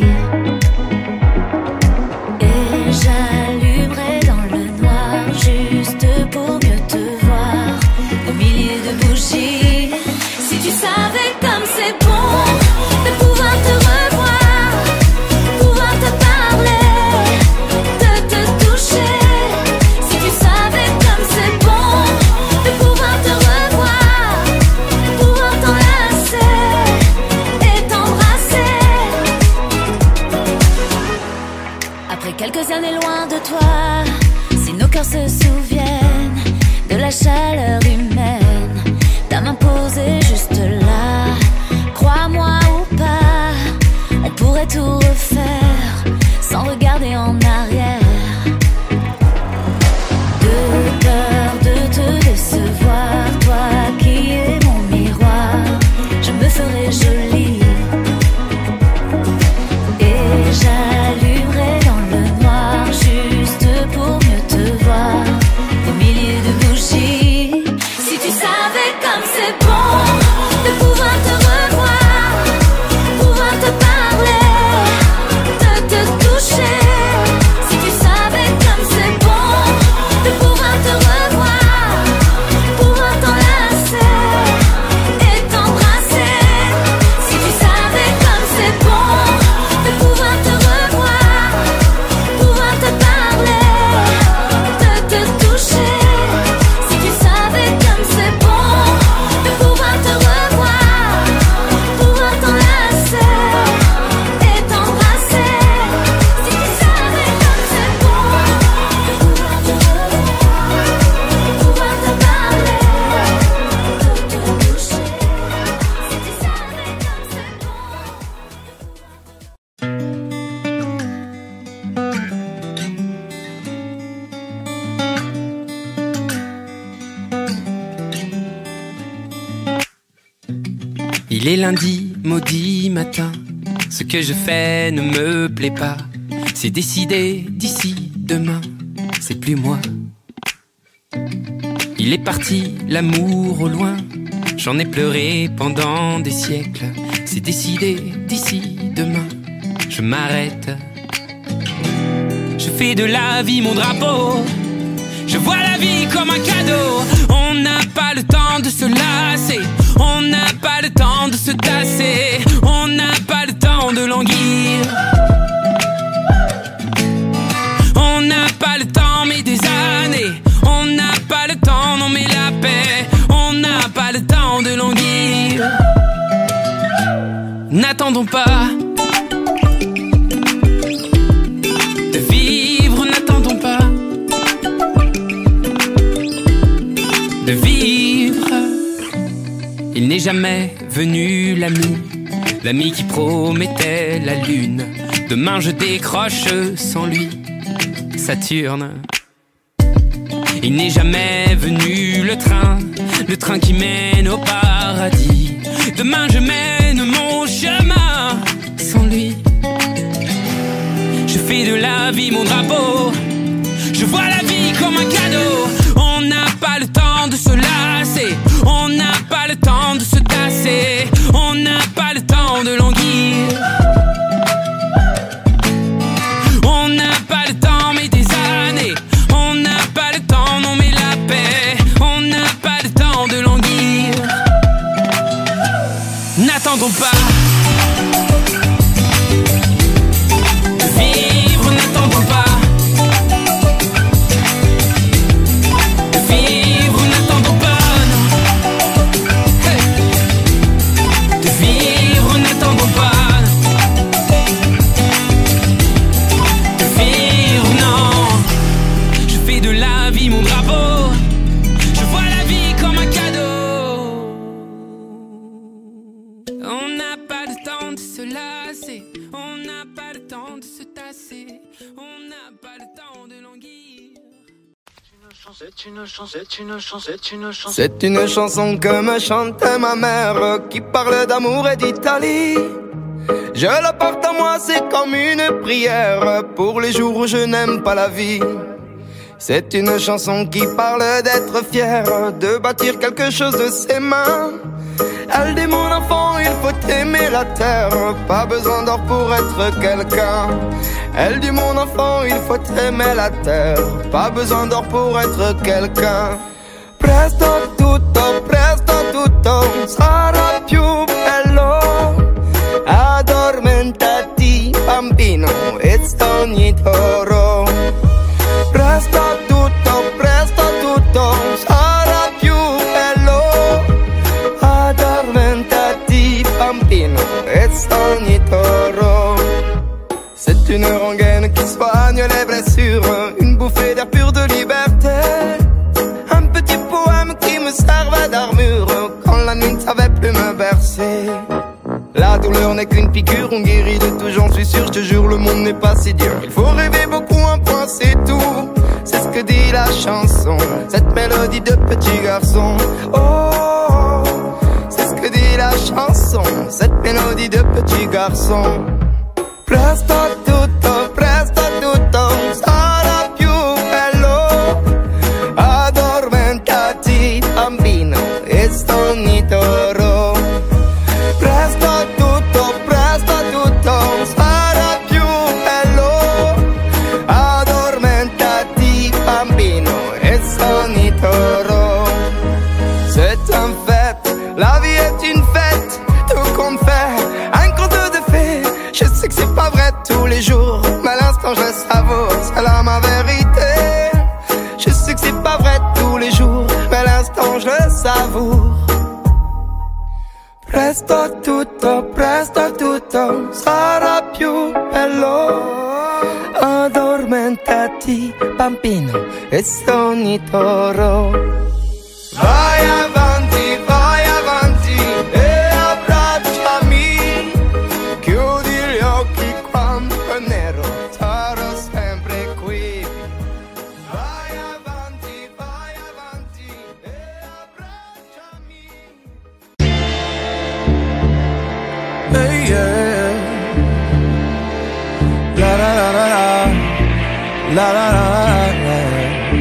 et j'allumerai dans le noir juste pour mieux te voir au milieu de bougies. Si tu savais comme c'est bon de pouvoir te revoir, pouvoir te parler, de te toucher. Si tu savais comme c'est bon de pouvoir te revoir, pouvoir t'enlacer et t'embrasser. Après quelques années loin de toi, si nos cœurs se souviennent de la chaleur humaine, ta main posée juste là, crois-moi ou pas, on pourrait tout refaire sans regarder en arrière. De peur de te décevoir, toi qui es mon miroir, je me ferai jolie et j'allumerai dans le noir juste pour mieux te voir au milieu de bougies. Si tu savais comme c'est bon de pouvoir te revoir, pouvoir te parler, de te toucher. Si tu savais comme c'est bon de pouvoir te revoir, pouvoir t'enlacer et t'embrasser. Si tu savais comme c'est bon de pouvoir te revoir, pouvoir te parler, de te toucher. Si tu savais comme c'est bon de pouvoir te revoir, pouvoir t'enlacer et t'embrasser. Si tu savais comme c'est bon de pouvoir te revoir, pouvoir te parler, de te toucher. Si tu savais comme c'est bon. Il est lundi, maudit matin. Ce que je fais ne me plaît pas. C'est décidé d'ici demain, c'est plus moi. Il est parti, l'amour au loin. J'en ai pleuré pendant des siècles. C'est décidé d'ici demain, je m'arrête. Je fais de la vie mon drapeau. Je vois la vie comme un cadeau. On n'a pas le temps de se lasser. On n'a pas le temps de se tasser. On n'a pas le temps de languir. On n'a pas le temps mais des années. On n'a pas le temps, non mais la paix. On n'a pas le temps de languir. N'attendons pas de vivre, n'attendons pas de vivre. Il n'est jamais venu l'ami, l'ami qui promettait la lune. Demain je décroche sans lui, Saturne. Il n'est jamais venu le train, le train qui mène au paradis. Demain je mène mon chemin sans lui. Je fais de la vie mon drapeau. Je vois la vie comme un cadeau. On n'a pas le temps de se lasser. On n'a pas le temps de se tasser. On n'a pas le temps de languir. On n'a pas le temps mais des années. On n'a pas le temps, non mais la paix. On n'a pas le temps de languir. N'attendons pas de vivre, n'attendons pas de vivre, n'attendons pas non. Hey. De vivre, n'attendons pas de vivre, non. Je fais de la vie mon drapeau. Je vois la vie comme un cadeau. On n'a pas le temps de se lasser. On n'a pas le temps de se tasser. On n'a pas le temps de languir. C'est une chanson que me chantait ma mère, qui parle d'amour et d'Italie. Je la porte à moi, c'est comme une prière pour les jours où je n'aime pas la vie. C'est une chanson qui parle d'être fier, de bâtir quelque chose de ses mains. Elle dit mon enfant, il faut aimer la terre, pas besoin d'or pour être quelqu'un. Elle dit mon enfant, il faut aimer la terre, pas besoin d'or pour être quelqu'un. Presto tutto, presto tutto sarà più bello. Addormentati bambino e sogni d'oro. Presto tutto, presto tutto sarà più bello. Addormentati bambino e sogni d'oro. C'est une rengaine qui soigne les blessures, une bouffée d'air pur de liberté. Un petit poème qui me servait d'armure quand la nuit ne savait plus me bercer. La douleur n'est qu'une piqûre, on guérit de tout, j'en suis sûr, je te jure, le monde n'est pas si dur. Il faut rêver beaucoup, un point c'est tout. C'est ce que dit la chanson, cette mélodie de petit garçon. Oh, c'est ce que dit la chanson, cette mélodie de petit garçon. Presto tutto, presto tutto sarà più bello. Addormentati bambino e sogni d'oro. Presto tutto, presto tutto sarà più bello. Addormentati bambino e sogni d'oro. C'est un fait, la vie est une fête, tout compte fait, un conte de fées. Je sais que c'est pas vrai tous les jours, mais à l'instant je le savoure, c'est là ma vérité. Je sais que c'est pas vrai tous les jours, mais à l'instant je le savoure. Presto tutto, presto tutto sarà più bello. Addormentati bambino e sogni d'oro. Vai avanti, vai avanti e abbracciami. Chiudi gli occhi quando è nero, sarò sempre qui. Vai avanti, vai avanti e abbracciami. Hey, yeah. La la la la la. La la la la la.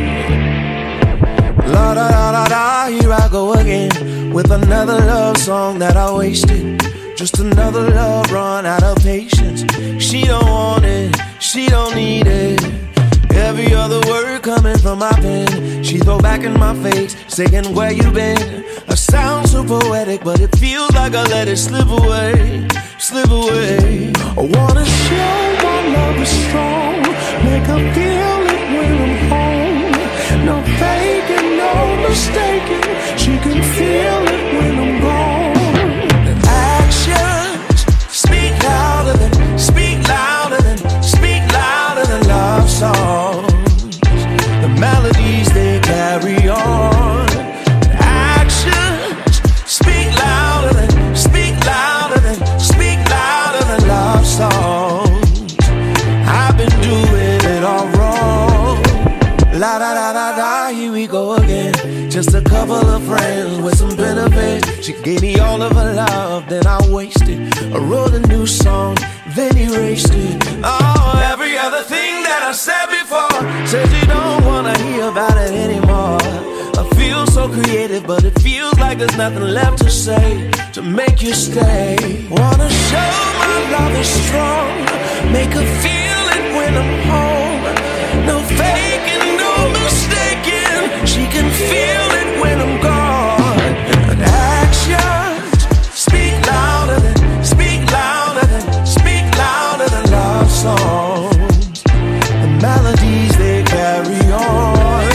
La la la la la. Here I go again with another love song that I wasted. Just another love run out of patience. She don't want it, she don't need it. Every other word coming from my pen, she throw back in my face, saying where you been. I sound so poetic, but it feels like I let it slip away, slip away. I wanna show my love is strong, make her feel it when I'm home. No faking, no mistaking, she can feel it when I'm gone. Actions speak louder than, speak louder than, speak louder than love songs. The melodies they carry on. Actions speak louder than, speak louder than, speak louder than love songs. I've been doing it all wrong. La da da da da, here we go again. Just a couple of friends with some benefit. She gave me all of her love, then I wasted. I wrote a new song, then erased it. Oh, every other thing that I said before, said you don't wanna hear about it anymore. I feel so creative, but it feels like there's nothing left to say to make you stay. Wanna show my love is strong, make her feel it when I'm home. No faking, no mistaking, she can feel it when I'm gone. And actions speak louder than, speak louder than, speak louder than love songs. The melodies they carry on.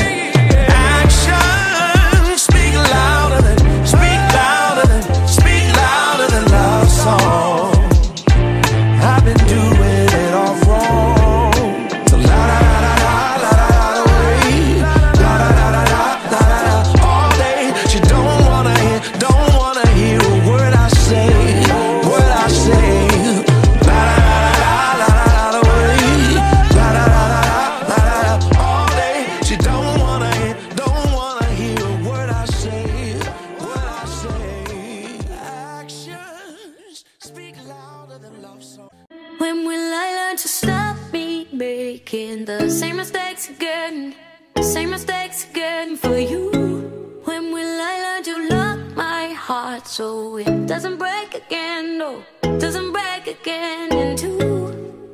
Actions speak louder than, speak louder than, speak louder than love songs. I've been doing it all wrong. So la la la la la la la la way. La la la la la la la la all day. She don't wanna hear, don't wanna hear a word I say, word I say. La la la la la la la la way. making the same mistakes again, same mistakes again for you. When will I learn to love my heart so it doesn't break again? No, doesn't break again in two.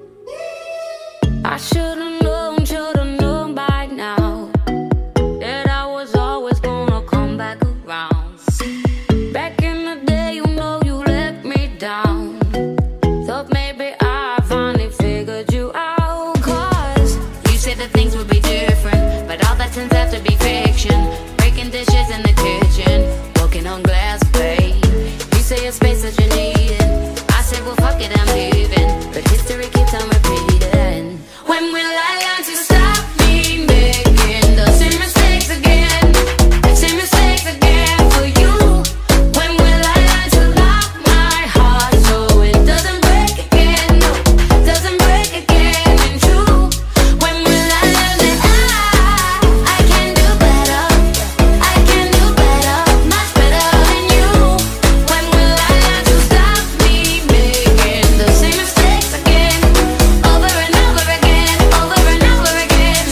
I should've known, should've known by now that I was always gonna come back around. Back in the day, you know you let me down. Thought maybe I finally figured you out. Cause you said that things would be different, but all that turns out to be fiction. Breaking dishes in the kitchen, walking on glass, babe. You say your space that you needed. I said, well, fuck it, I'm leaving. But history keeps on repeating. When will I learn to stop me making the same mistakes again? Same mistakes again for you. When will I learn to lock my heart so it doesn't break again? No, doesn't break again in two. When will I learn that I, I can do better? I can do better, much better than you. When will I learn to stop me making the same mistakes again? Over and over again, over and over again.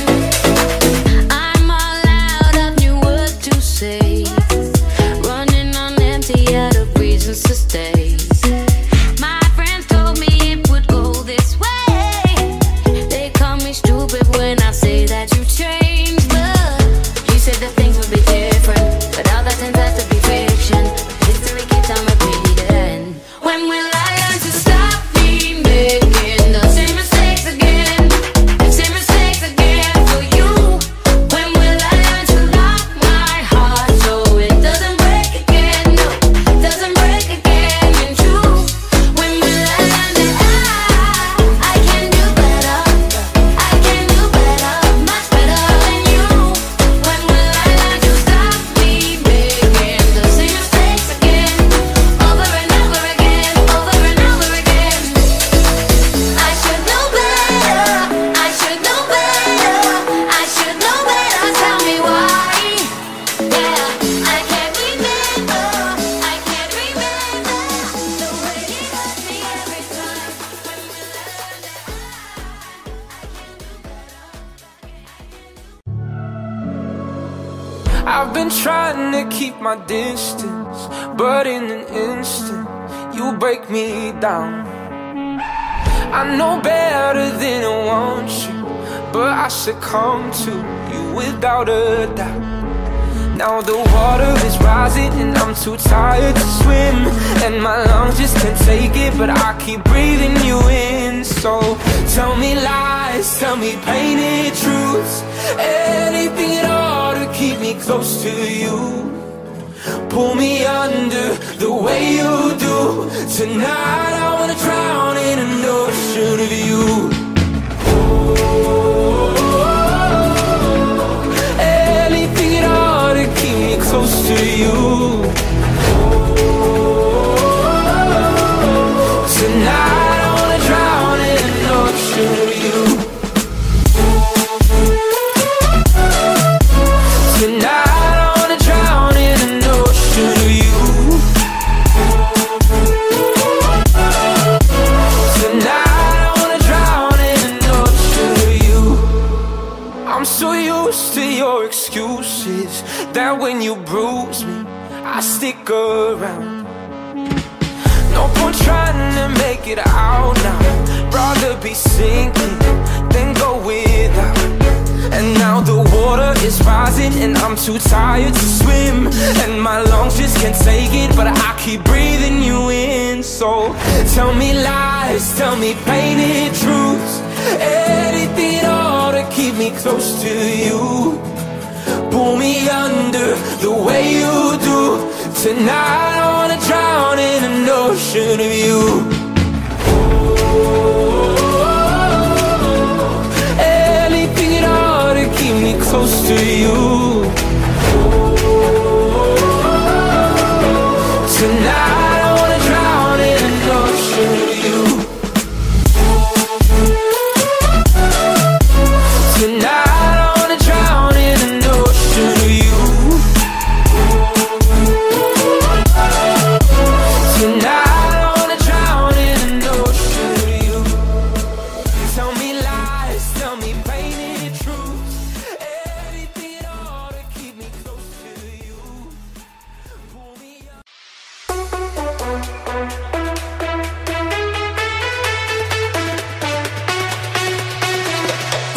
I'm all out of new words to say, running on empty out of reasons to stay. My friends told me it would go this way. They call me stupid when I say that you changed, but you said that things would be different, but all that turns out to be fiction. History keeps on repeating. When will I learn to stop me making the same mistakes again? Same mistakes again for you. When will I learn to lock my heart so it doesn't break again? No, doesn't break again in two. When will I learn that I, I can do better? I can do better, much better than you. When will I learn to stop me making the same mistakes again? Over and over again, over and over again. I should know better, I should know better, I should know better, tell me why. Yeah, I can't remember, I can't remember the way you hurt me every time. When will I learn that I've been trying to keep my distance, but in an instant, you break me down. I know better than I want you, but I succumb to you without a doubt. Now the water is rising and I'm too tired to swim, and my lungs just can't take it, but I keep breathing you in. So tell me lies, tell me painted truths, anything at all to keep me close to you. Pull me under the way you do. Tonight I wanna drown in an ocean of you. Anything at all to keep me close to you. Tonight I wanna drown in an ocean of you. Tonight I wanna drown in an ocean of you. Tonight I wanna drown in an ocean of you. I'm so used to your excuses that when you bruise me, I stick around. No point trying to make it out now. Rather be sinking than go without. And now the water is rising and I'm too tired to swim, and my lungs just can't take it, but I keep breathing you in. So tell me lies, tell me painted truths, anything at all to keep me close to you. Pull me under the way you do. Tonight I wanna drown in an ocean of you. Anything at all to keep me close to you. Tonight I wanna drown in an ocean of you. Tonight I wanna drown in an ocean of you. Tonight I wanna drown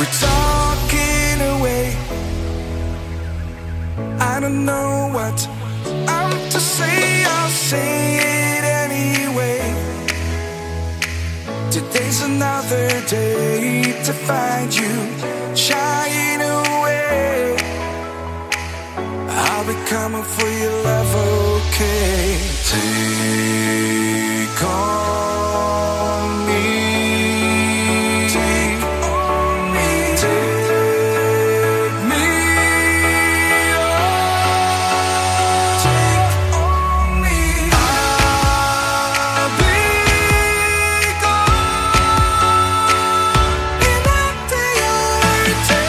we're talking away. I don't know what I'm to say, I'll say it anyway. Today's another day to find you shying away. I'll be coming for your love, okay? Take on me. Take on me. Take me on. Take on me. I'll be gone in a day or two.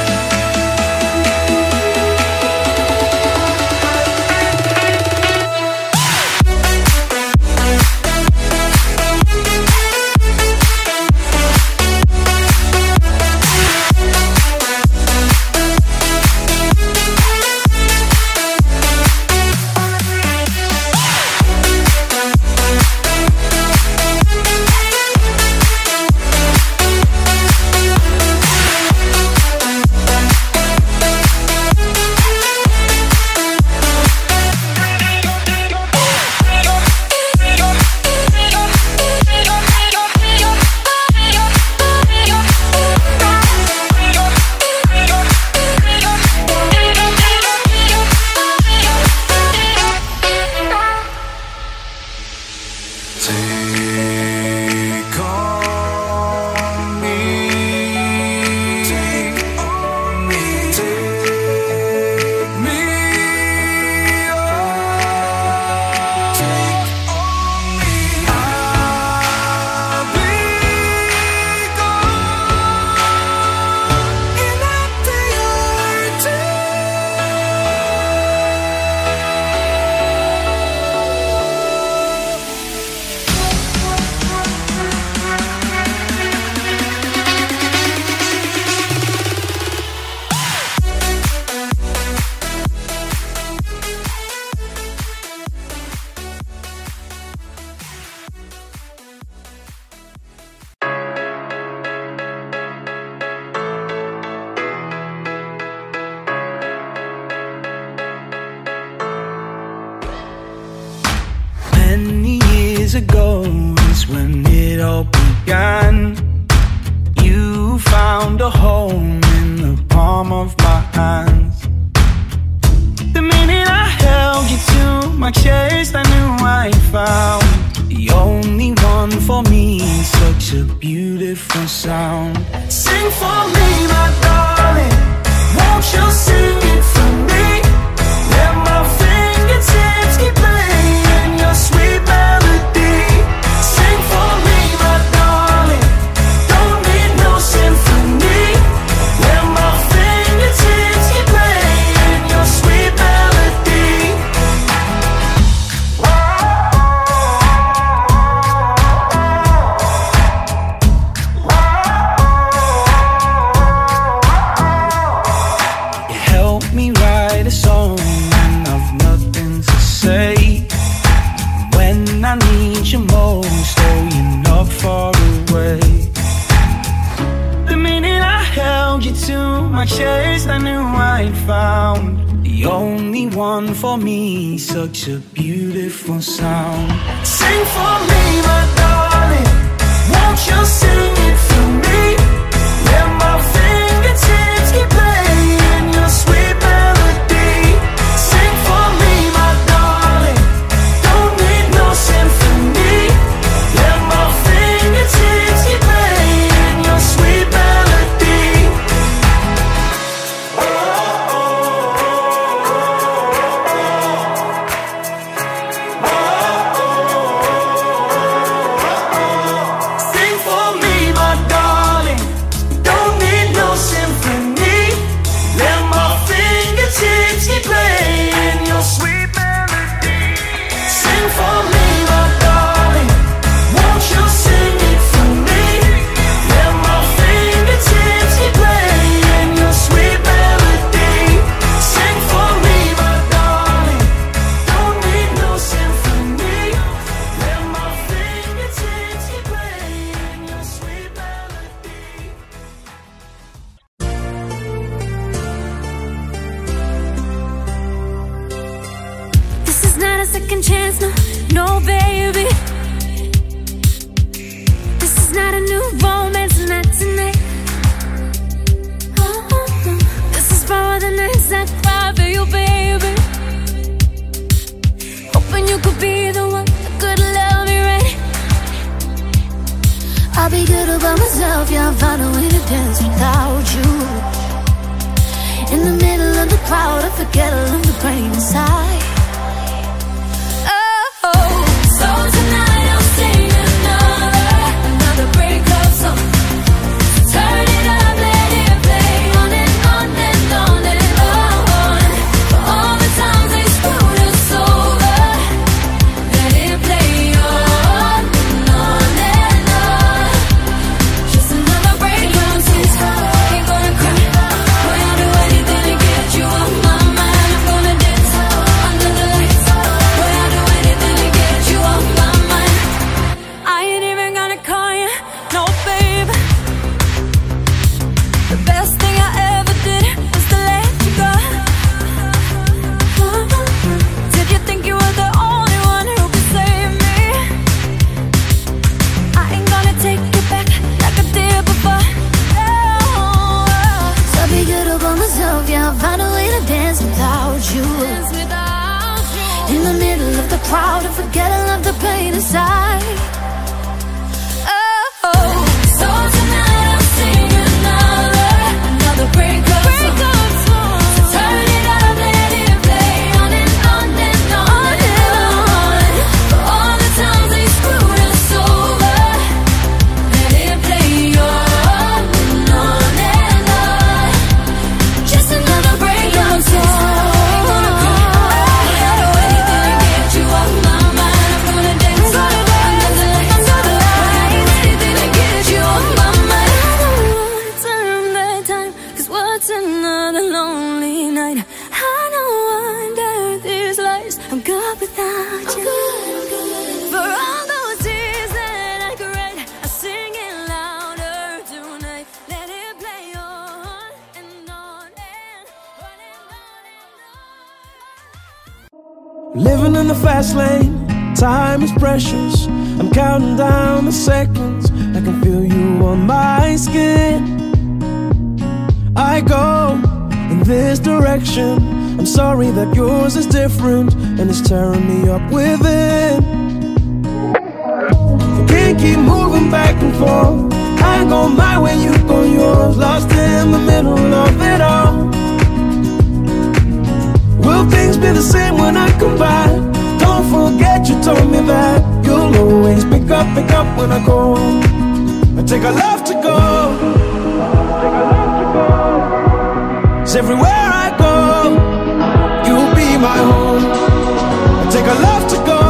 Take on me. Take on me. Take me on. Take on me. I'll be gone in a day or two. Many years ago is when it all began. You found a home in the palm of my hands. The minute I held you to my chest, I knew I found the only one for me. Such a beautiful sound. Sing for me, my darling. Won't you sing it for me? Let my fingertips keep playing your sweet melody. Sing for me, my darling. Don't need no symphony. Let my fingertips keep playing your sweet melody. You help me write a song when I've nothing to say. When I need you most, oh, you're not far away. The minute I held you to my chest, I knew I'd found the only one for me. Such a beautiful sound. Sing for me, my darling. Won't you sing it for me? Let my fingertips keep playing your sweet melody. Sing for me, my darling. Don't need no symphony. Let my fingertips keep playing your sweet melody. Sing for me, my darling. second chance, no, no, baby. This is not a new romance, not tonight. Oh, oh, oh. This is for the nights I cry for you, baby. Hoping you could be the one that could love me right. I'll be good about myself, yeah, I'll find a way to dance without you. In the middle of the crowd, I forget all of the pain inside. Oh, so tonight I'll sing another, another breakup song. Turn it up, let it play on and on and on and on. For all the times they screwed us over, let it play on and on and on. Just another breakup song. Ain't gonna cry, boy, I'll do anything to get you off my mind. I'm gonna dance under the lights, boy, I'll do anything to get you off my mind. I ain't even gonna call you, no babe. The best thing I ever did was to let you go. Did you think you were the only one who could save me? I ain't gonna take it back like I did before. No. So I'll be good about myself, yeah, I'll find a way to dance without you. In the middle of the crowd, I forget all of the pain inside. Oh, so tonight I'll sing another, another breakup song. So turn it up, let it play on and on and on and on. For all the times they screwed us over, let it play on and on and on. Just another breakup song. Ain't gonna cry, I'll do anything to get you off my mind. I'm gonna dance under the lights, anything to get you off my mind. I don't wanna turn back time, 'cause what's another lonely night? I know under these lights I'm good without you. For all those tears that I cried, I sing it louder tonight. Let it play on and on and on and on. Living in the fast lane, time is precious. I'm counting down the seconds, I can feel you on my skin. I go in this direction, I'm sorry that yours is different, and it's tearing me up within. You can't keep moving back and forth, I go my way, you go yours, lost in the middle of it all. Will things be the same when I come by? Don't forget you told me that you'll always pick up, pick up when I call. I take a love to go, take a love to go. 'Cause everywhere I go, you'll be my home. I take a love to go,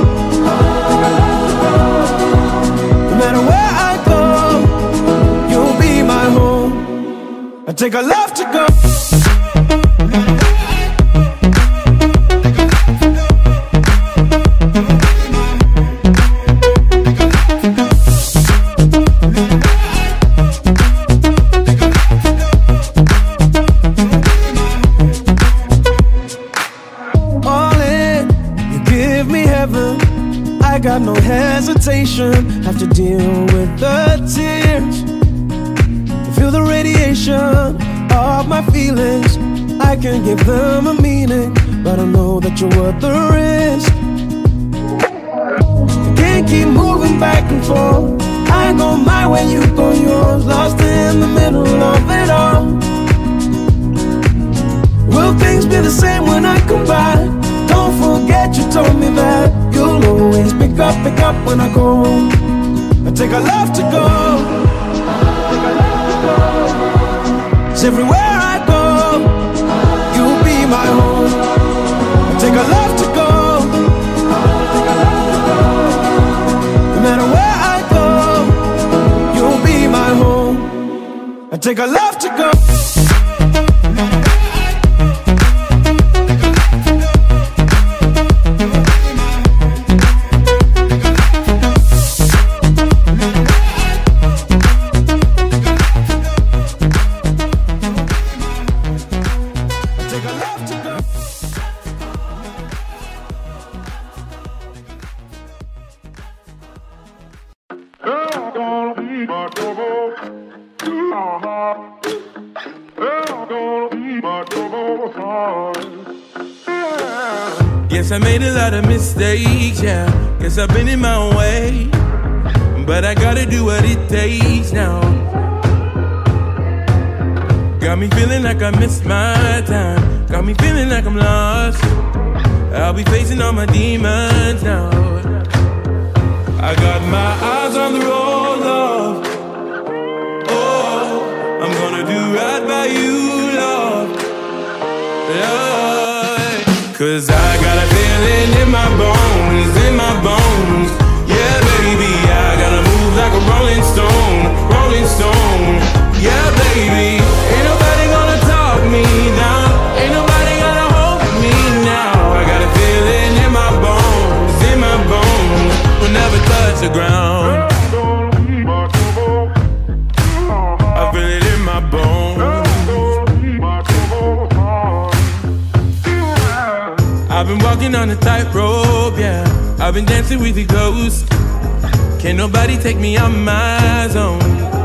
no matter where I go, you'll be my home. I take a love to go. All in, you give me heaven. I got no hesitation, have to deal with the tears. To feel the radiation of my feelings, I can give them a meaning, but I know that you're worth the risk. You can't keep moving back and forth, I go my way, you go yours, lost in the middle of it all. Will things be the same when I come by? Don't forget you told me that you'll always pick up, pick up when I go. I take a love to go, take a love to go. 'Cause everywhere I go, you'll be my home. I take a love to go, take a love to go. No matter where I go, you'll be my home. I take a love to go. Guess I made a lot of mistakes, yeah. Guess I've been in my own way, but I gotta do what it takes now. Got me feeling like I missed my time. Got me feeling like I'm lost. I'll be facing all my demons now. I got my eyes on the road, love. Oh, I'm gonna do right by you, love. Love. Cause I got a feeling in my bones, in my bones. Yeah, baby, I gotta move like a rolling stone, rolling stone. Yeah, baby, ain't nobody gonna talk me down. Ain't nobody gonna hold me now. I got a feeling in my bones, in my bones. We'll never touch the ground. I feel it in my bones. I've been walking on a tightrope, yeah. I've been dancing with the ghosts. Can't nobody take me out my zone.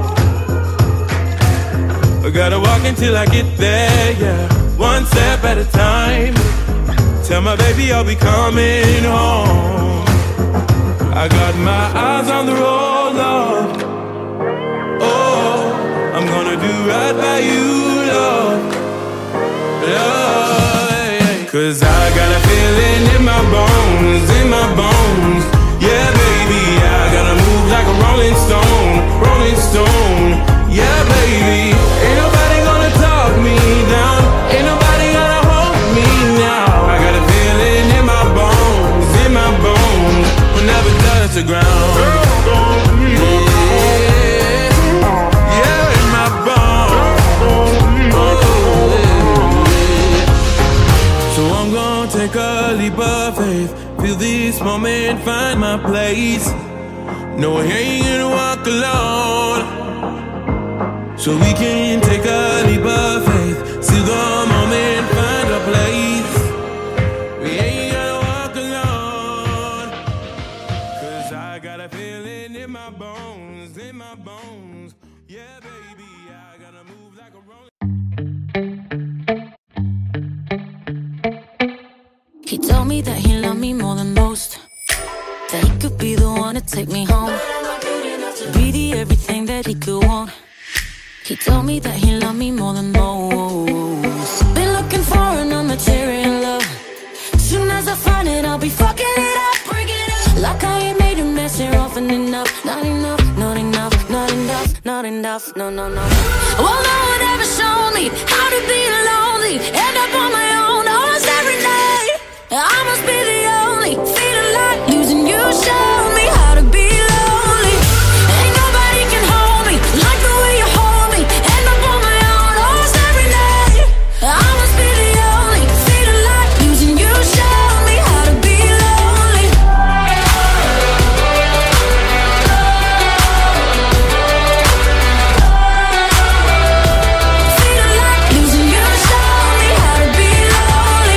I gotta walk until I get there, yeah. One step at a time. Tell my baby I'll be coming home. I got my eyes on the road, love. Oh, I'm gonna do right by you, love. Love. Cause I got a feeling in my bones, in my bones. Yeah, baby, I gotta move like a rolling stone, rolling stone. Yeah, baby, ain't nobody gonna talk me down. Ain't nobody gonna hold me now. I got a feeling in my bones, in my bones. We'll never touch the ground. Yeah, yeah, in my bones. Oh, yeah. So I'm gonna take a leap of faith. Feel this moment, find my place. No, I ain't gonna walk alone. So we can take a leap of faith. See the moment, find a place. We ain't gonna walk alone. Cause I got a feeling in my bones, in my bones. Yeah, baby, I gotta move like a rolling. He told me that he loved me more than most, that he could be the one to take me home, to be the everything that he could want. He told me that he loved me more than most. Been looking for an immaterial love. Soon as I find it, I'll be fucking it up, bring it up. Like I ain't made a mess here often enough. Not enough, not enough, not enough, not enough, no, no, no. Well, no one ever showed me how to be lonely, end up on my own almost every night. I must be the only feeling like losing you. Showed me how to be lonely. Ain't nobody can hold me like the way you hold me. End up on my own almost every night. I must be the only feeling like losing you. Showed me how to be lonely. Feeling like losing you. Showed me how to be lonely.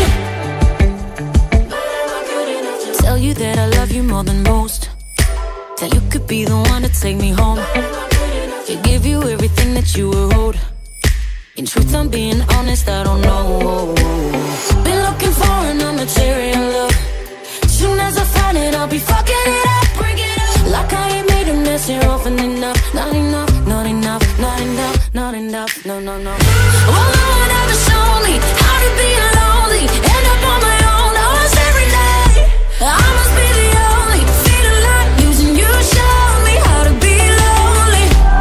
Tell you that I love you more than most, that you could be the one to take me home, to give you everything that you were owed. In truth, I'm being honest, I don't know. Been looking for an immaterial love. Soon as I find it, I'll be fucking it up, bring it up. Like I ain't made a mess here often enough. Not enough, not enough, not enough, not enough, no, no, no. Well, no one ever showed me how to be lonely. End up on my own almost every night. I must be the only feeling like losing you. Showed me how to be lonely.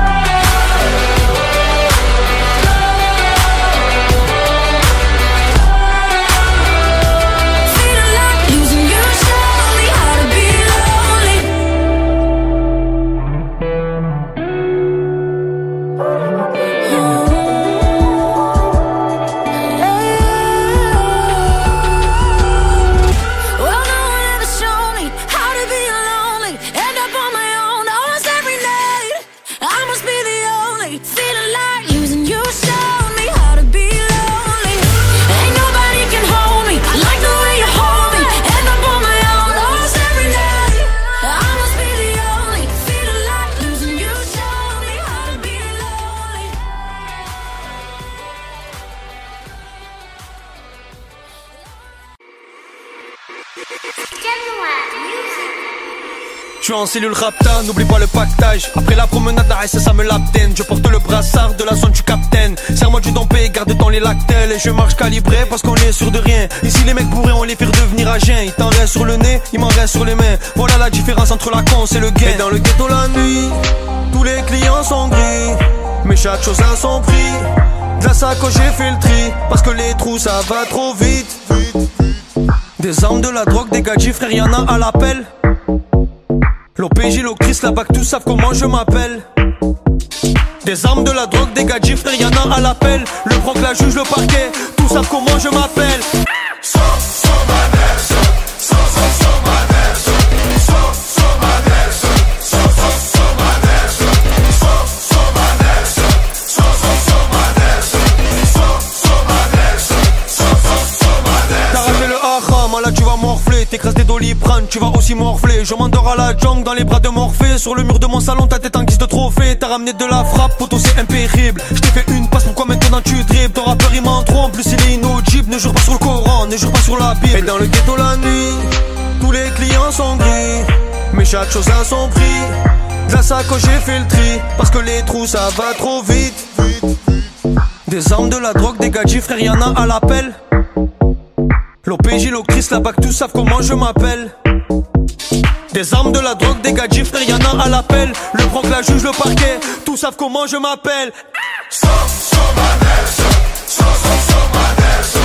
Feeling like losing you. Showed me how to be lonely. Well, no one ever showed me how to be lonely. End up on my own almost every night. I must be the only feeling like losing you. Showed me how to be lonely. Ain't nobody can hold me like the way you hold me. End up on my own almost every night. I must be the only feeling like losing you. Showed me how to be lonely. Je suis en cellule rapta, n'oublie pas le pactage. Après la promenade, la S S A me l'abdène. Je porte le brassard de la zone du capitaine. Serre-moi du dompé, garde dans les lactelles. Et je marche calibré parce qu'on est sûr de rien. Ici les mecs bourrés, on les fait redevenir à jeun. Il t'en reste sur le nez, il m'en reste sur les mains. Voilà la différence entre la con et le gain. Et dans le ghetto la nuit, tous les clients sont gris. Mais chaque chose a son prix. De la sacoche j'ai fait le tri. Parce que les trous ça va trop vite. Des armes, de la drogue, des gadgets, frère y'en a à l'appel. L'O P J, l'Octrice, la B A C, tous savent comment je m'appelle. Des armes, de la drogue, des gadgets, frère y'en a à l'appel. Le proc, la juge, le parquet, tous savent comment je m'appelle. So, so, so, so, so, so, là tu vas morfler, t'écrases des doliprane, tu vas aussi morfler. Je m'endors à la jungle dans les bras de Morphée. Sur le mur de mon salon, ta tête en guise de trophée. T'as ramené de la frappe, poto c'est impérible. Je t'ai fait une passe, pourquoi maintenant tu dribbles? Ton rappeur il m'en trompe, plus il est inaudible. Ne jure pas sur le Coran, ne jure pas sur la Bible. Et dans le ghetto la nuit, tous les clients sont gris. Mais chaque chose a son prix. De la sacoche j'ai fait le tri. Parce que les trous ça va trop vite. Des armes, de la drogue, des gadgets, frère y'en a à l'appel. L'O P J, l'Octrice, la B A C, tous savent comment je m'appelle. Des armes, de la drogue, des gadgets, frère y'en a à l'appel. Le proc, la juge, le parquet, tous savent comment je m'appelle. So, so, so, so, so, so,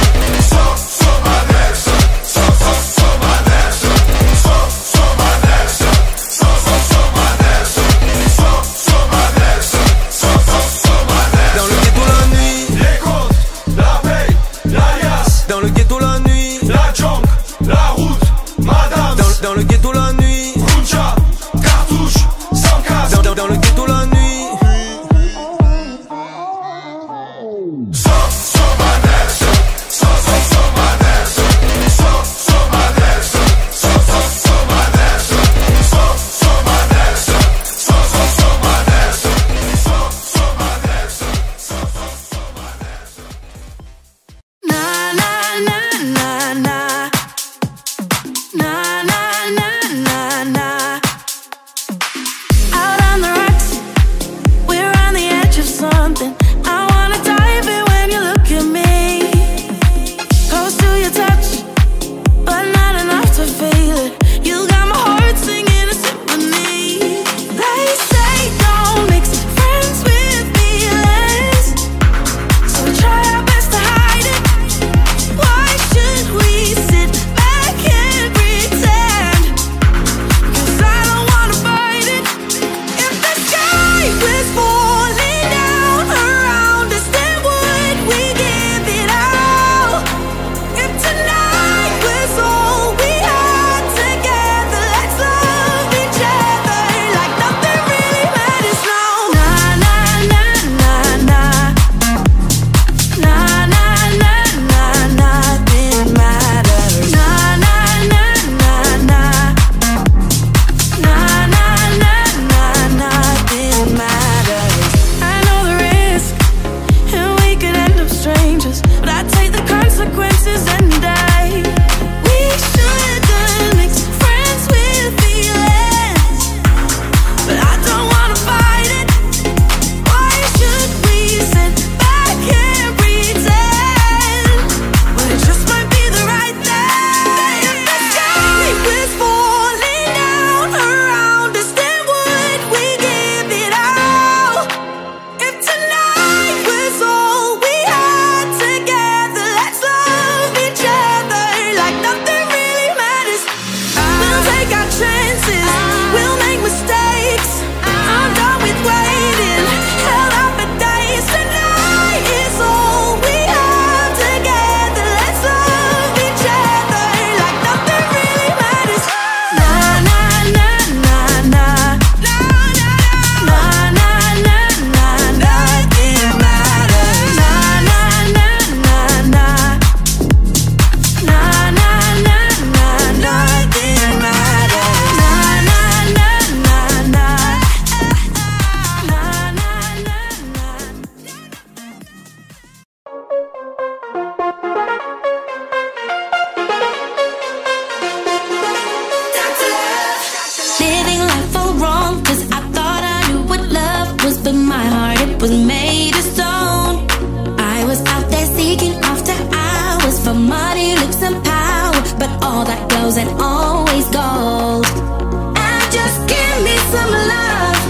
dans le ghetto la nuit, les comptes, la paye, l'alias. Dans le ghetto la nuit, la junk, la route, madame. Dans, dans le ghetto la nuit, Runcha, cartouche, sans casque. Dans, dans, dans le ghetto la nuit. rose and always gold. And just give me some love,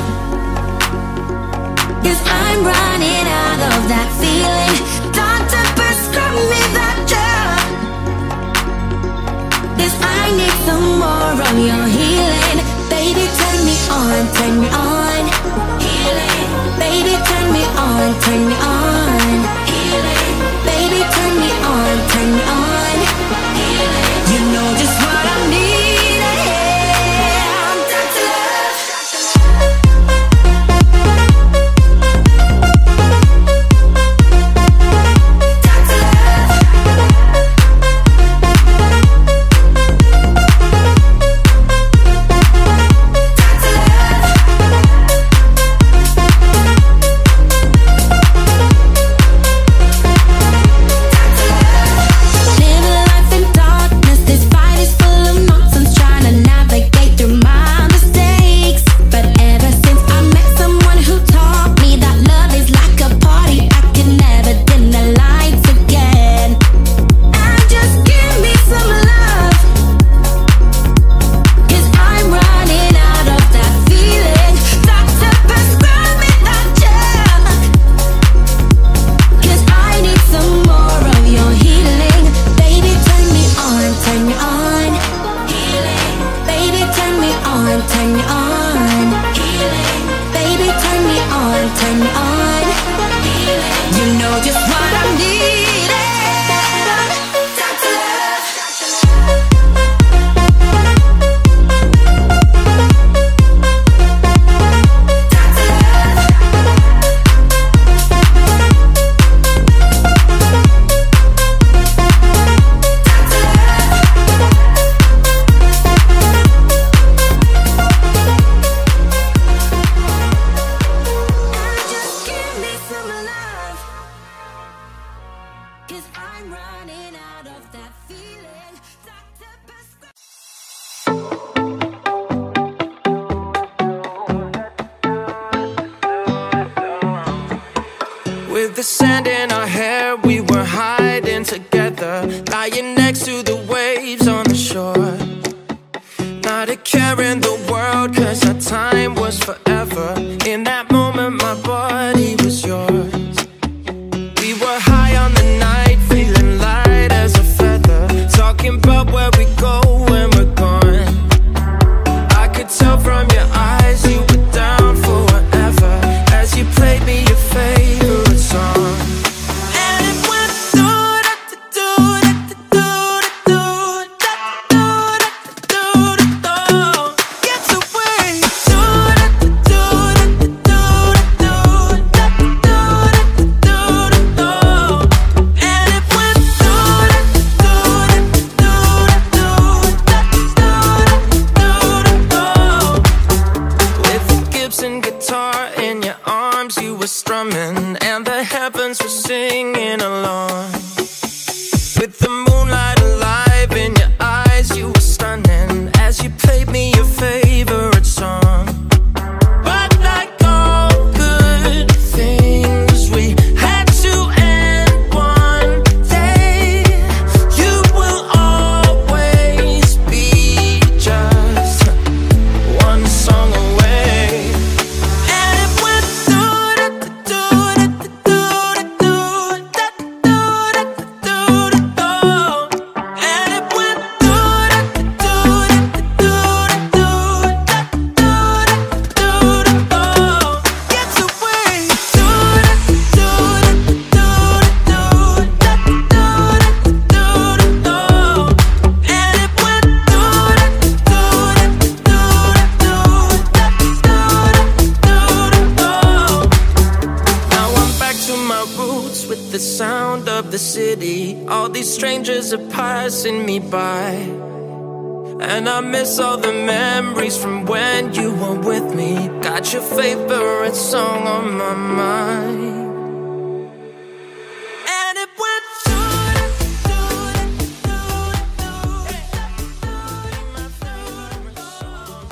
'cause I'm running out of that feeling. Doctor, prescribe me that drug, 'cause I need some more of your healing. Baby, turn me on, turn me on. Healing. Baby, turn me on, turn me on. Healing. Baby, turn me on, turn me on. Healing. You know just what I need. Yeah, I'm Doctor Love. With the sand in our hair, we were hiding together, lying next to the waves on the shore. Not a care in the world, 'cause our time was forever. In that moment, my body was yours. We were high on the night, feeling light as a feather, talking about where we go when we're gone. I could tell from your eyes you were down for whatever, as you played me your favorite song. And it went do da do da do da do da do da do. Gets away. Do da do da do da do da do da do. And it went do da do da do da do da do. With the Gibson guitar in your arms, you were strumming, and the heavens were singing along. With the moonlight alive in your eyes, you were stunning, as you played me your favorite song. But like all good things, we had to end one day. You will always be just one song away. And it went do da do da do da do da do da do da do. And it went do da do da do da do da do da do da do. Gets away. Do da do da do da do da do da do da do. And it went do da do da do da do da do da do. Now I'm back to my roots with the sound of the city. All these strangers are passing me by, and I miss all the memories from when you were with me. Got your favorite song on my mind. And it went do da do da do da do. My favorite song.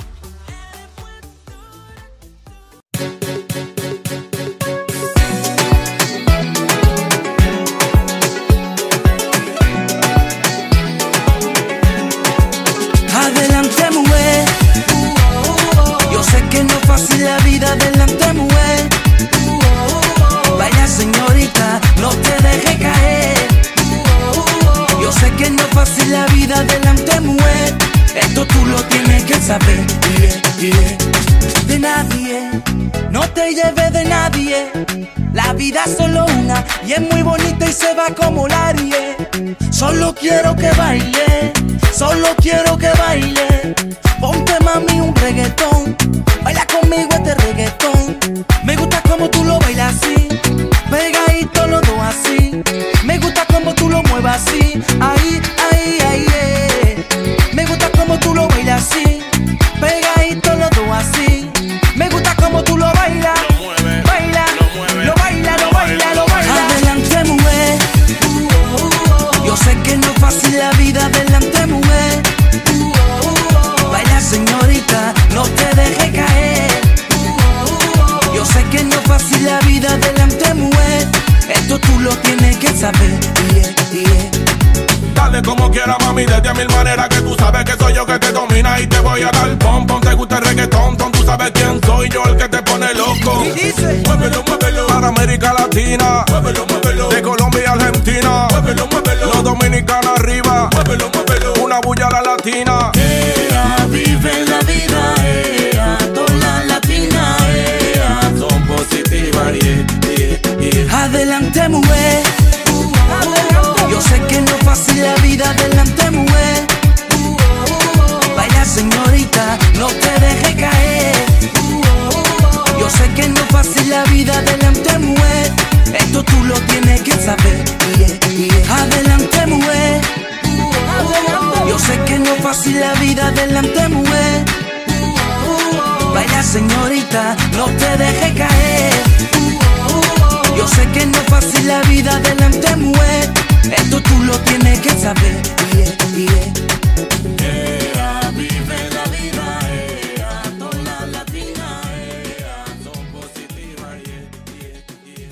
vida es solo una y es muy bonita y se va como la ríe. Solo quiero que baile, solo quiero que baile. Ponte mami un reggaetón, baila conmigo este reggaetón. Me gusta como tú lo bailas así, pegadito los dos así. Me gusta como tú lo muevas así, ahí, ahí, ahí, eh. Me gusta como tú lo bailas así, pegadito los dos así. Me gusta como tú lo bailas, baila, lo baila, lo baila, lo baila. Adelante mujer, yo sé que no es fácil la vida, adelante mujer. Baila señorita, no te dejes caer. Yo sé que no es fácil la vida, adelante mujer. Esto tú lo tienes que saber, yeah, yeah. Dale como quiera mami, desde mil maneras, que tú sabes que soy yo que te domina y te voy a dar pom pom. Te gusta el reggaetón, ton, tú sabes quién soy yo, el que te pone loco. Y dice, muévelo, muévelo, para América Latina, muévelo, muévelo, de Colombia y Argentina, muévelo, muévelo, los dominicanos arriba, muévelo, muévelo, una bulla a la latina. Ea, vive la vida, ea, toda la latina, ea, son positivas, yeah, yeah, yeah. Adelante mujer, yo sé que no es fácil la vida, adelante mujer. Baila señorita, no te dejes caer. Yo sé que no es fácil la vida, adelante mujer. Esto tú lo tienes que saber, yeah, yeah. Adelante mujer, yo sé que no es fácil la vida, adelante mujer. Baila señorita, no te dejes caer. Yo sé que no es fácil la vida, adelante mujer. Esto tú lo tienes que saber, yeah, yeah. Ea, vive la vida, ea, toda la latina, ea, son positivas, yeah, yeah,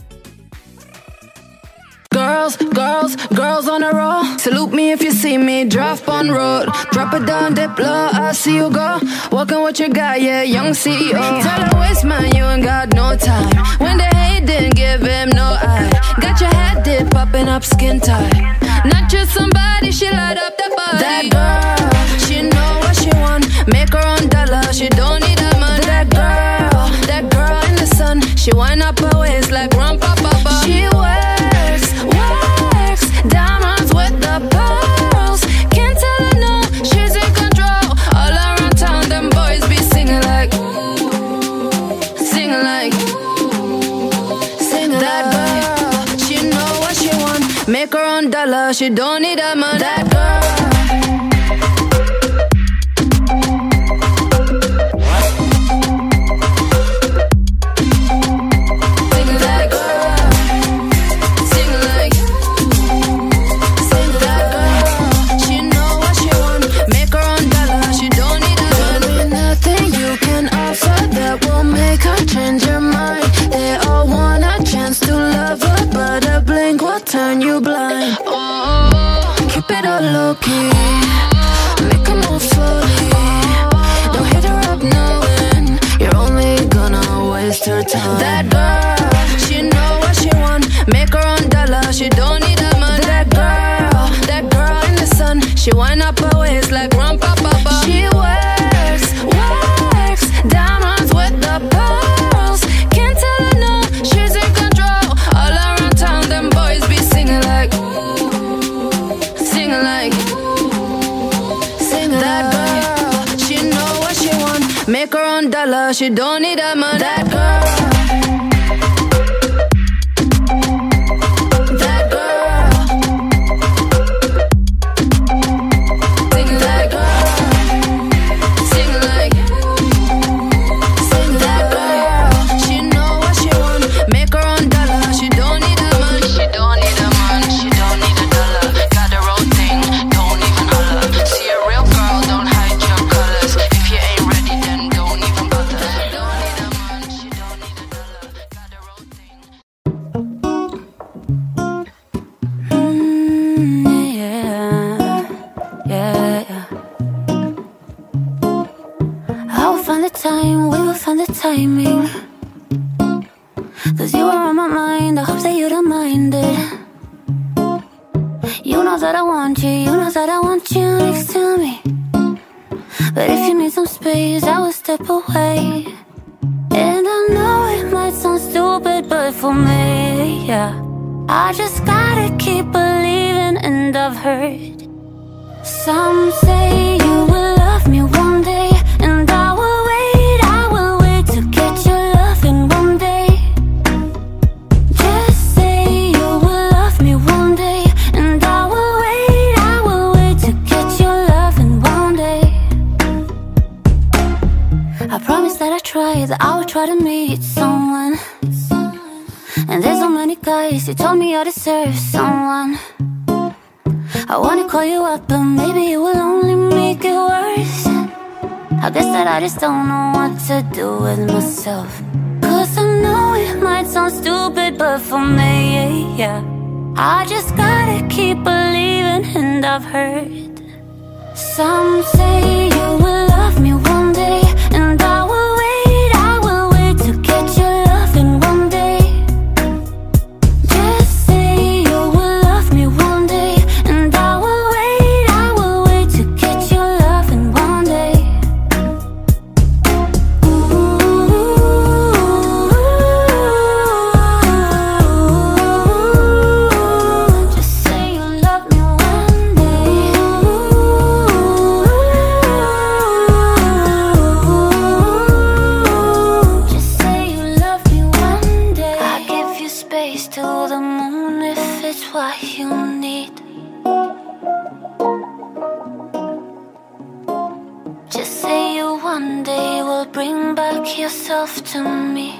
yeah. Girls, girls, girls on a roll. Salute me if you see me, draft on road. Drop it down, dip low, I see you go. Walking with your guy, yeah, young C E O. Tell her waste man, you ain't got no time. When they hate, didn't give him no eye. Got your head dip, popping up skin tight. Not just somebody, she light up the body. That girl, she know what she want. Make her own dollar, she don't need a man. That girl, that girl in the sun. She wind up her waist like rumpa papa. She works, works, diamonds with the pearls. Can't tell her no, she's in control. All around town, them boys be singing like, singing like, singing that girl. She know what she want. Make her own dollar, she don't need a man. That girl. Change your mind. They all want a chance to love her, but a blink will turn you blind. Oh, keep it all low key. Make a move slowly. Don't hit her up knowing you're only gonna waste her time. That girl, she know what she want. Make her own dollar, she don't need a man. That girl, that girl in the sun. She wind up her waist like rumpa papa. She works, works, diamonds with the pearls. Make her own dollar, she don't need a man. That girl, that girl, sing that girl, sing like, sing that girl. She know what she want. Make her own dollar, she don't need a man. She don't need a man, she don't need a dollar. Got her own thing, don't even holler. See a real girl, don't hide your colors. If you ain't ready, then don't even bother. Don't need a man, she don't need a dollar. Got her own thing. Mm, yeah, yeah, yeah. I will find the time, we will find the timing. Cause you are on my mind, I hope that you don't mind it. You know that I want you, you know that I want you next to me. But if you need some space, I will step away. And I know it might sound stupid, but for me yeah, yeah. I just gotta keep believing, and I've heard some say you will love me one day, and I will wait, I will wait to get your loving one day. Just say you will love me one day, and I will wait, I will wait to get your loving one day. I promise that I try, that I will try to meet someone. And there's so many guys who told me I deserve someone. I wanna call you up, but maybe it will only make it worse. I guess that I just don't know what to do with myself. Cause I know it might sound stupid, but for me, yeah, yeah. I just gotta keep believing, and I've heard some say you will love me one day, and I will wait, I will wait to get your loving one day. Just say you will love me one day, and I will wait, I will wait to get your loving one day. Just say you love me one day. Just say you love me one day. I give you space to the moon if it's what you need. Just say you one day will bring back yourself to me.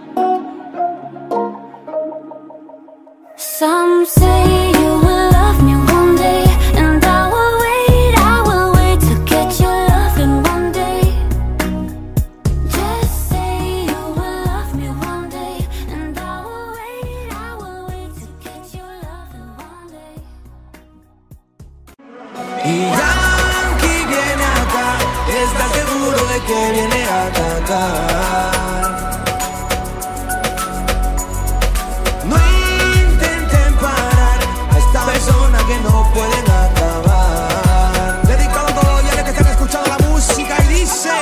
Some say you will love me one day, and I will wait, I will wait to get your loving one day. Just say you will love me one day, and I will wait, I will wait to get your loving one day. Y Yankee viene acá, está seguro de que viene a atacar. No intenten parar a esta persona que no pueden acabar. Dedicado a todos los que están escuchando la música y dice: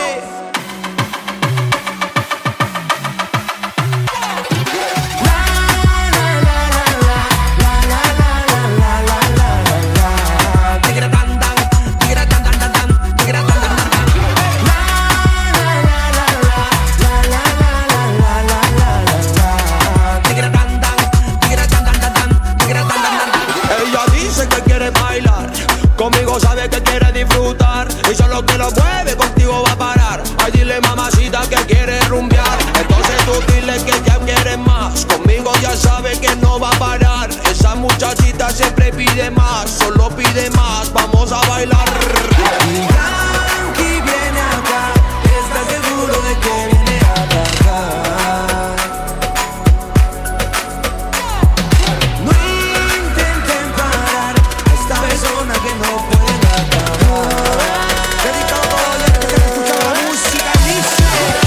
ella dice que quiere bailar, conmigo sabe que quiere disfrutar, y solo que lo mueve contigo va a parar. Ay, dile mamacita que quiere rumbear, entonces tú dile que ya quiere más, conmigo ya sabe que no va a parar. Esa muchachita siempre pide más, solo pide más, vamos a bailar. Y Yankee viene acá, está seguro de que viene a atacar. No intenten parar a esta persona que no pueden acabar. Dedicado a todos los que están escuchando la música y dice: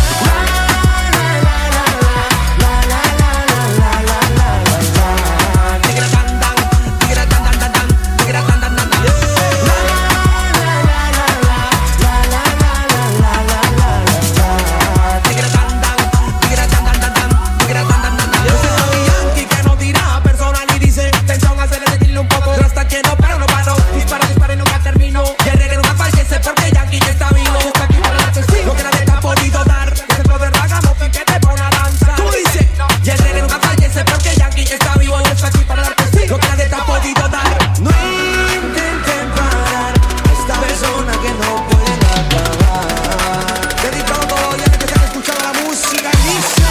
Yankee que no tira personal y dice: tensión, hacerle sentirle un poco. Yo hasta que no paro, no paro. Dispara, dispara y nunca termino. Y el reggae nunca fallece porque Yankee ya está vivo. Está aquí para darte sí, lo que nadie te ha podido dar. Y ese flow de ragamuffin que te pone a danzar. Tú dices: y el reggae nunca fallece porque Yankee ya está vivo. Y está aquí para darte sí, lo que nadie te ha podido dar. No intenten parar a esta persona que no pueden acabar. Dedicado a todos los que están escuchando la música y dice: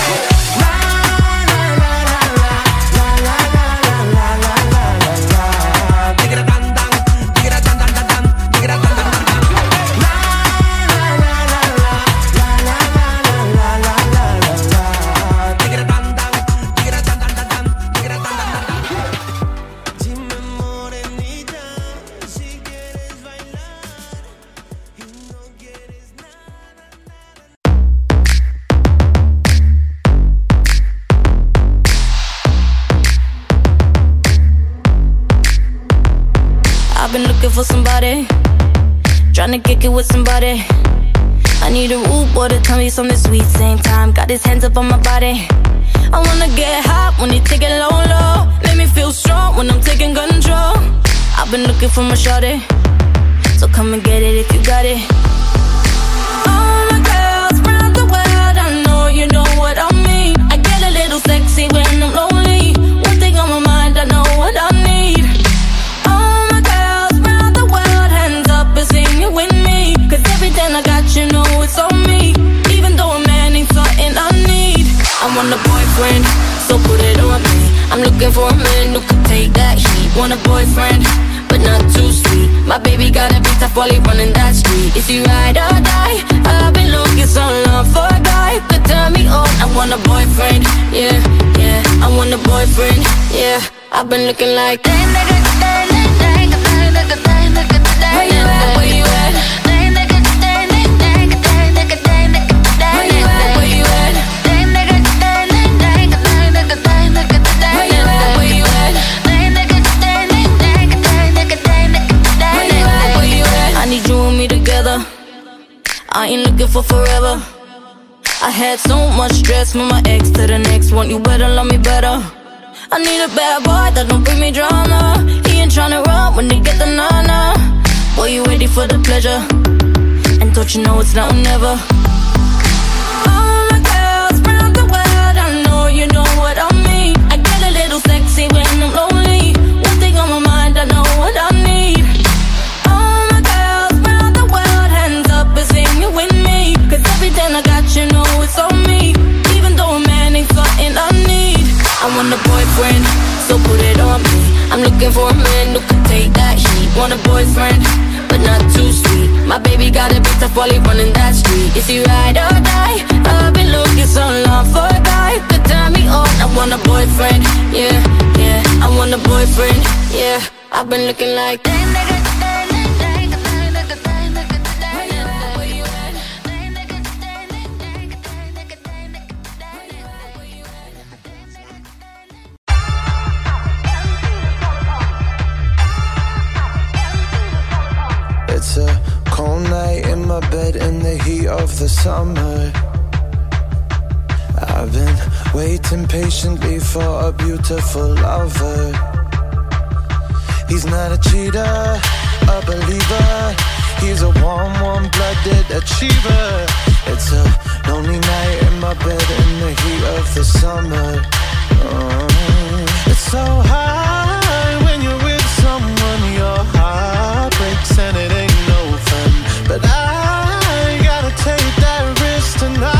I've been looking for somebody, trying to kick it with somebody. I need a rude boy to tell me something sweet. Same time, got his hands up on my body. I wanna get hot when you take it low, low. Make me feel strong when I'm taking control. I've been looking for my shawty, so come and get it if you got it. All my girls round the world, I know you know what I mean. I get a little sexy when I'm lonely. One thing on my mind, I know what I need. All my girls round the world, hands up and sing it with me. Cause everything I got, you know it's on me. Even though a man ain't something I need. I want a boyfriend, so put it on me. I'm looking for a man who can take that heat. Want a boyfriend, but not too sweet. My baby got a big tough while he running that street. Is he ride or die? I've been looking so long for a guy who could turn me on. I want a boyfriend, yeah, yeah. I want a boyfriend, yeah. I've been looking like where you at, where you at? I ain't looking for forever. I had so much stress from my ex to the next one. You better love me better. I need a bad boy that don't bring me drama. He ain't tryna run when they get the nana. Boy, you ready for the pleasure? And don't you know it's now or never? All my girls round the world, I know you know what I mean. I get a little sexy when I'm lonely. One thing on my mind, I know what I need. Sing it with me, cause everything I got, you know it's on me. Even though a man ain't something I need. I want a boyfriend, so put it on me. I'm looking for a man who can take that heat. Want a boyfriend, but not too sweet. My baby got a big tough while he running that street. Is he ride or die? I've been looking so long for a guy who could turn me on. I want a boyfriend, yeah, yeah. I want a boyfriend, yeah. I've been looking like It's a cold night in my bed in the heat of the summer. I've been waiting patiently for a beautiful lover. He's not a cheater, a believer. He's a warm, warm-blooded achiever. It's a lonely night in my bed in the heat of the summer. Oh, it's so high when you're with someone. Your heart breaks and it ain't no fun. But I gotta take that risk tonight.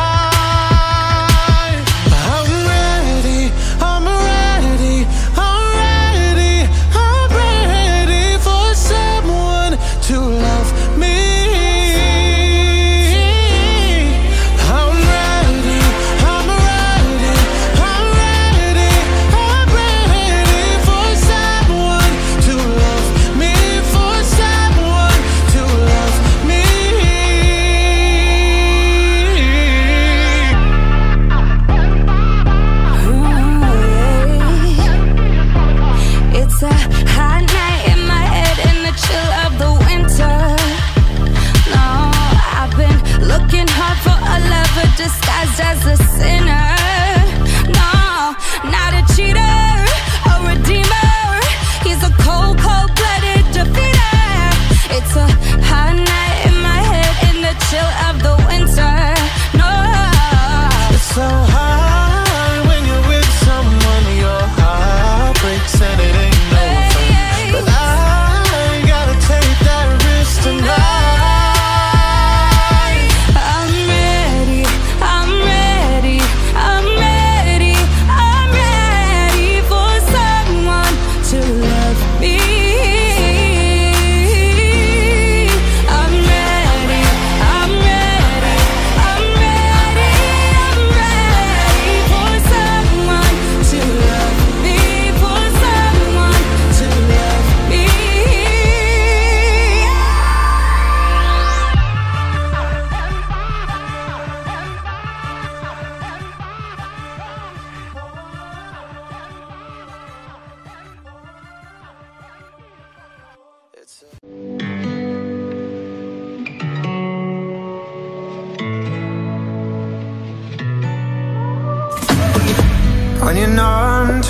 I'm ready, I'm ready, I'm ready, I'm ready for someone to love me. I'm ready, I'm ready, I'm ready,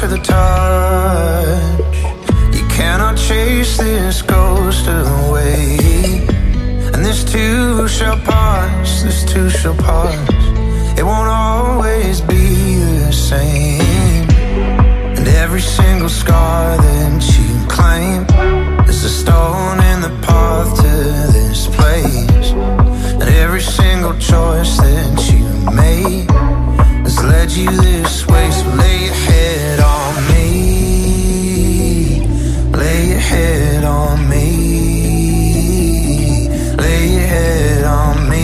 to the touch. You cannot chase this ghost away. And this too shall pass, this too shall pass. It won't always be the same. And every single scar that you claim is a stone in the path to this place. And every single choice that you made has led you this way. So lay your head on me, lay your head on me, lay your head on me,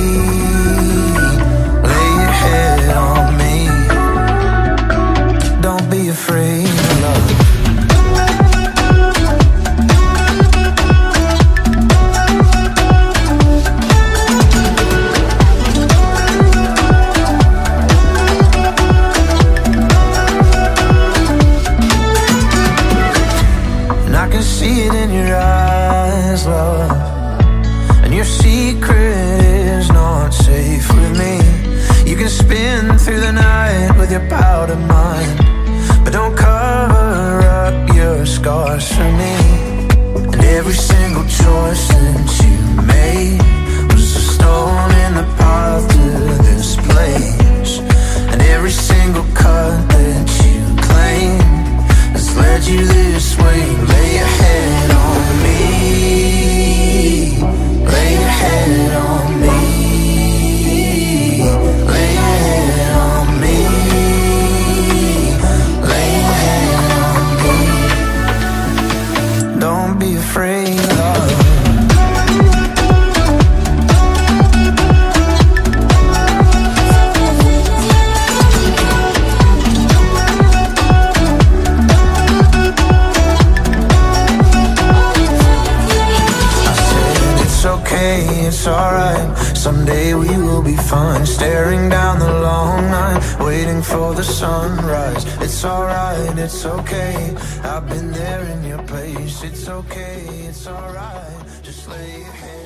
lay your head on me. Don't be afraid of love. See it in your eyes, love. And your secret is not safe with me. You can spin through the night with your powder mind, but don't cover up your scars for me. And every single choice that you made was a stone in the path to this place. And every single cut that you claim has led you this way. Lay your head on me, lay your head on me, lay your head on me, lay your head on me. Don't be afraid of love. It's alright, someday we will be fine. Staring down the long night, waiting for the sunrise. It's alright, it's okay, I've been there in your place. It's okay, it's alright, just lay your head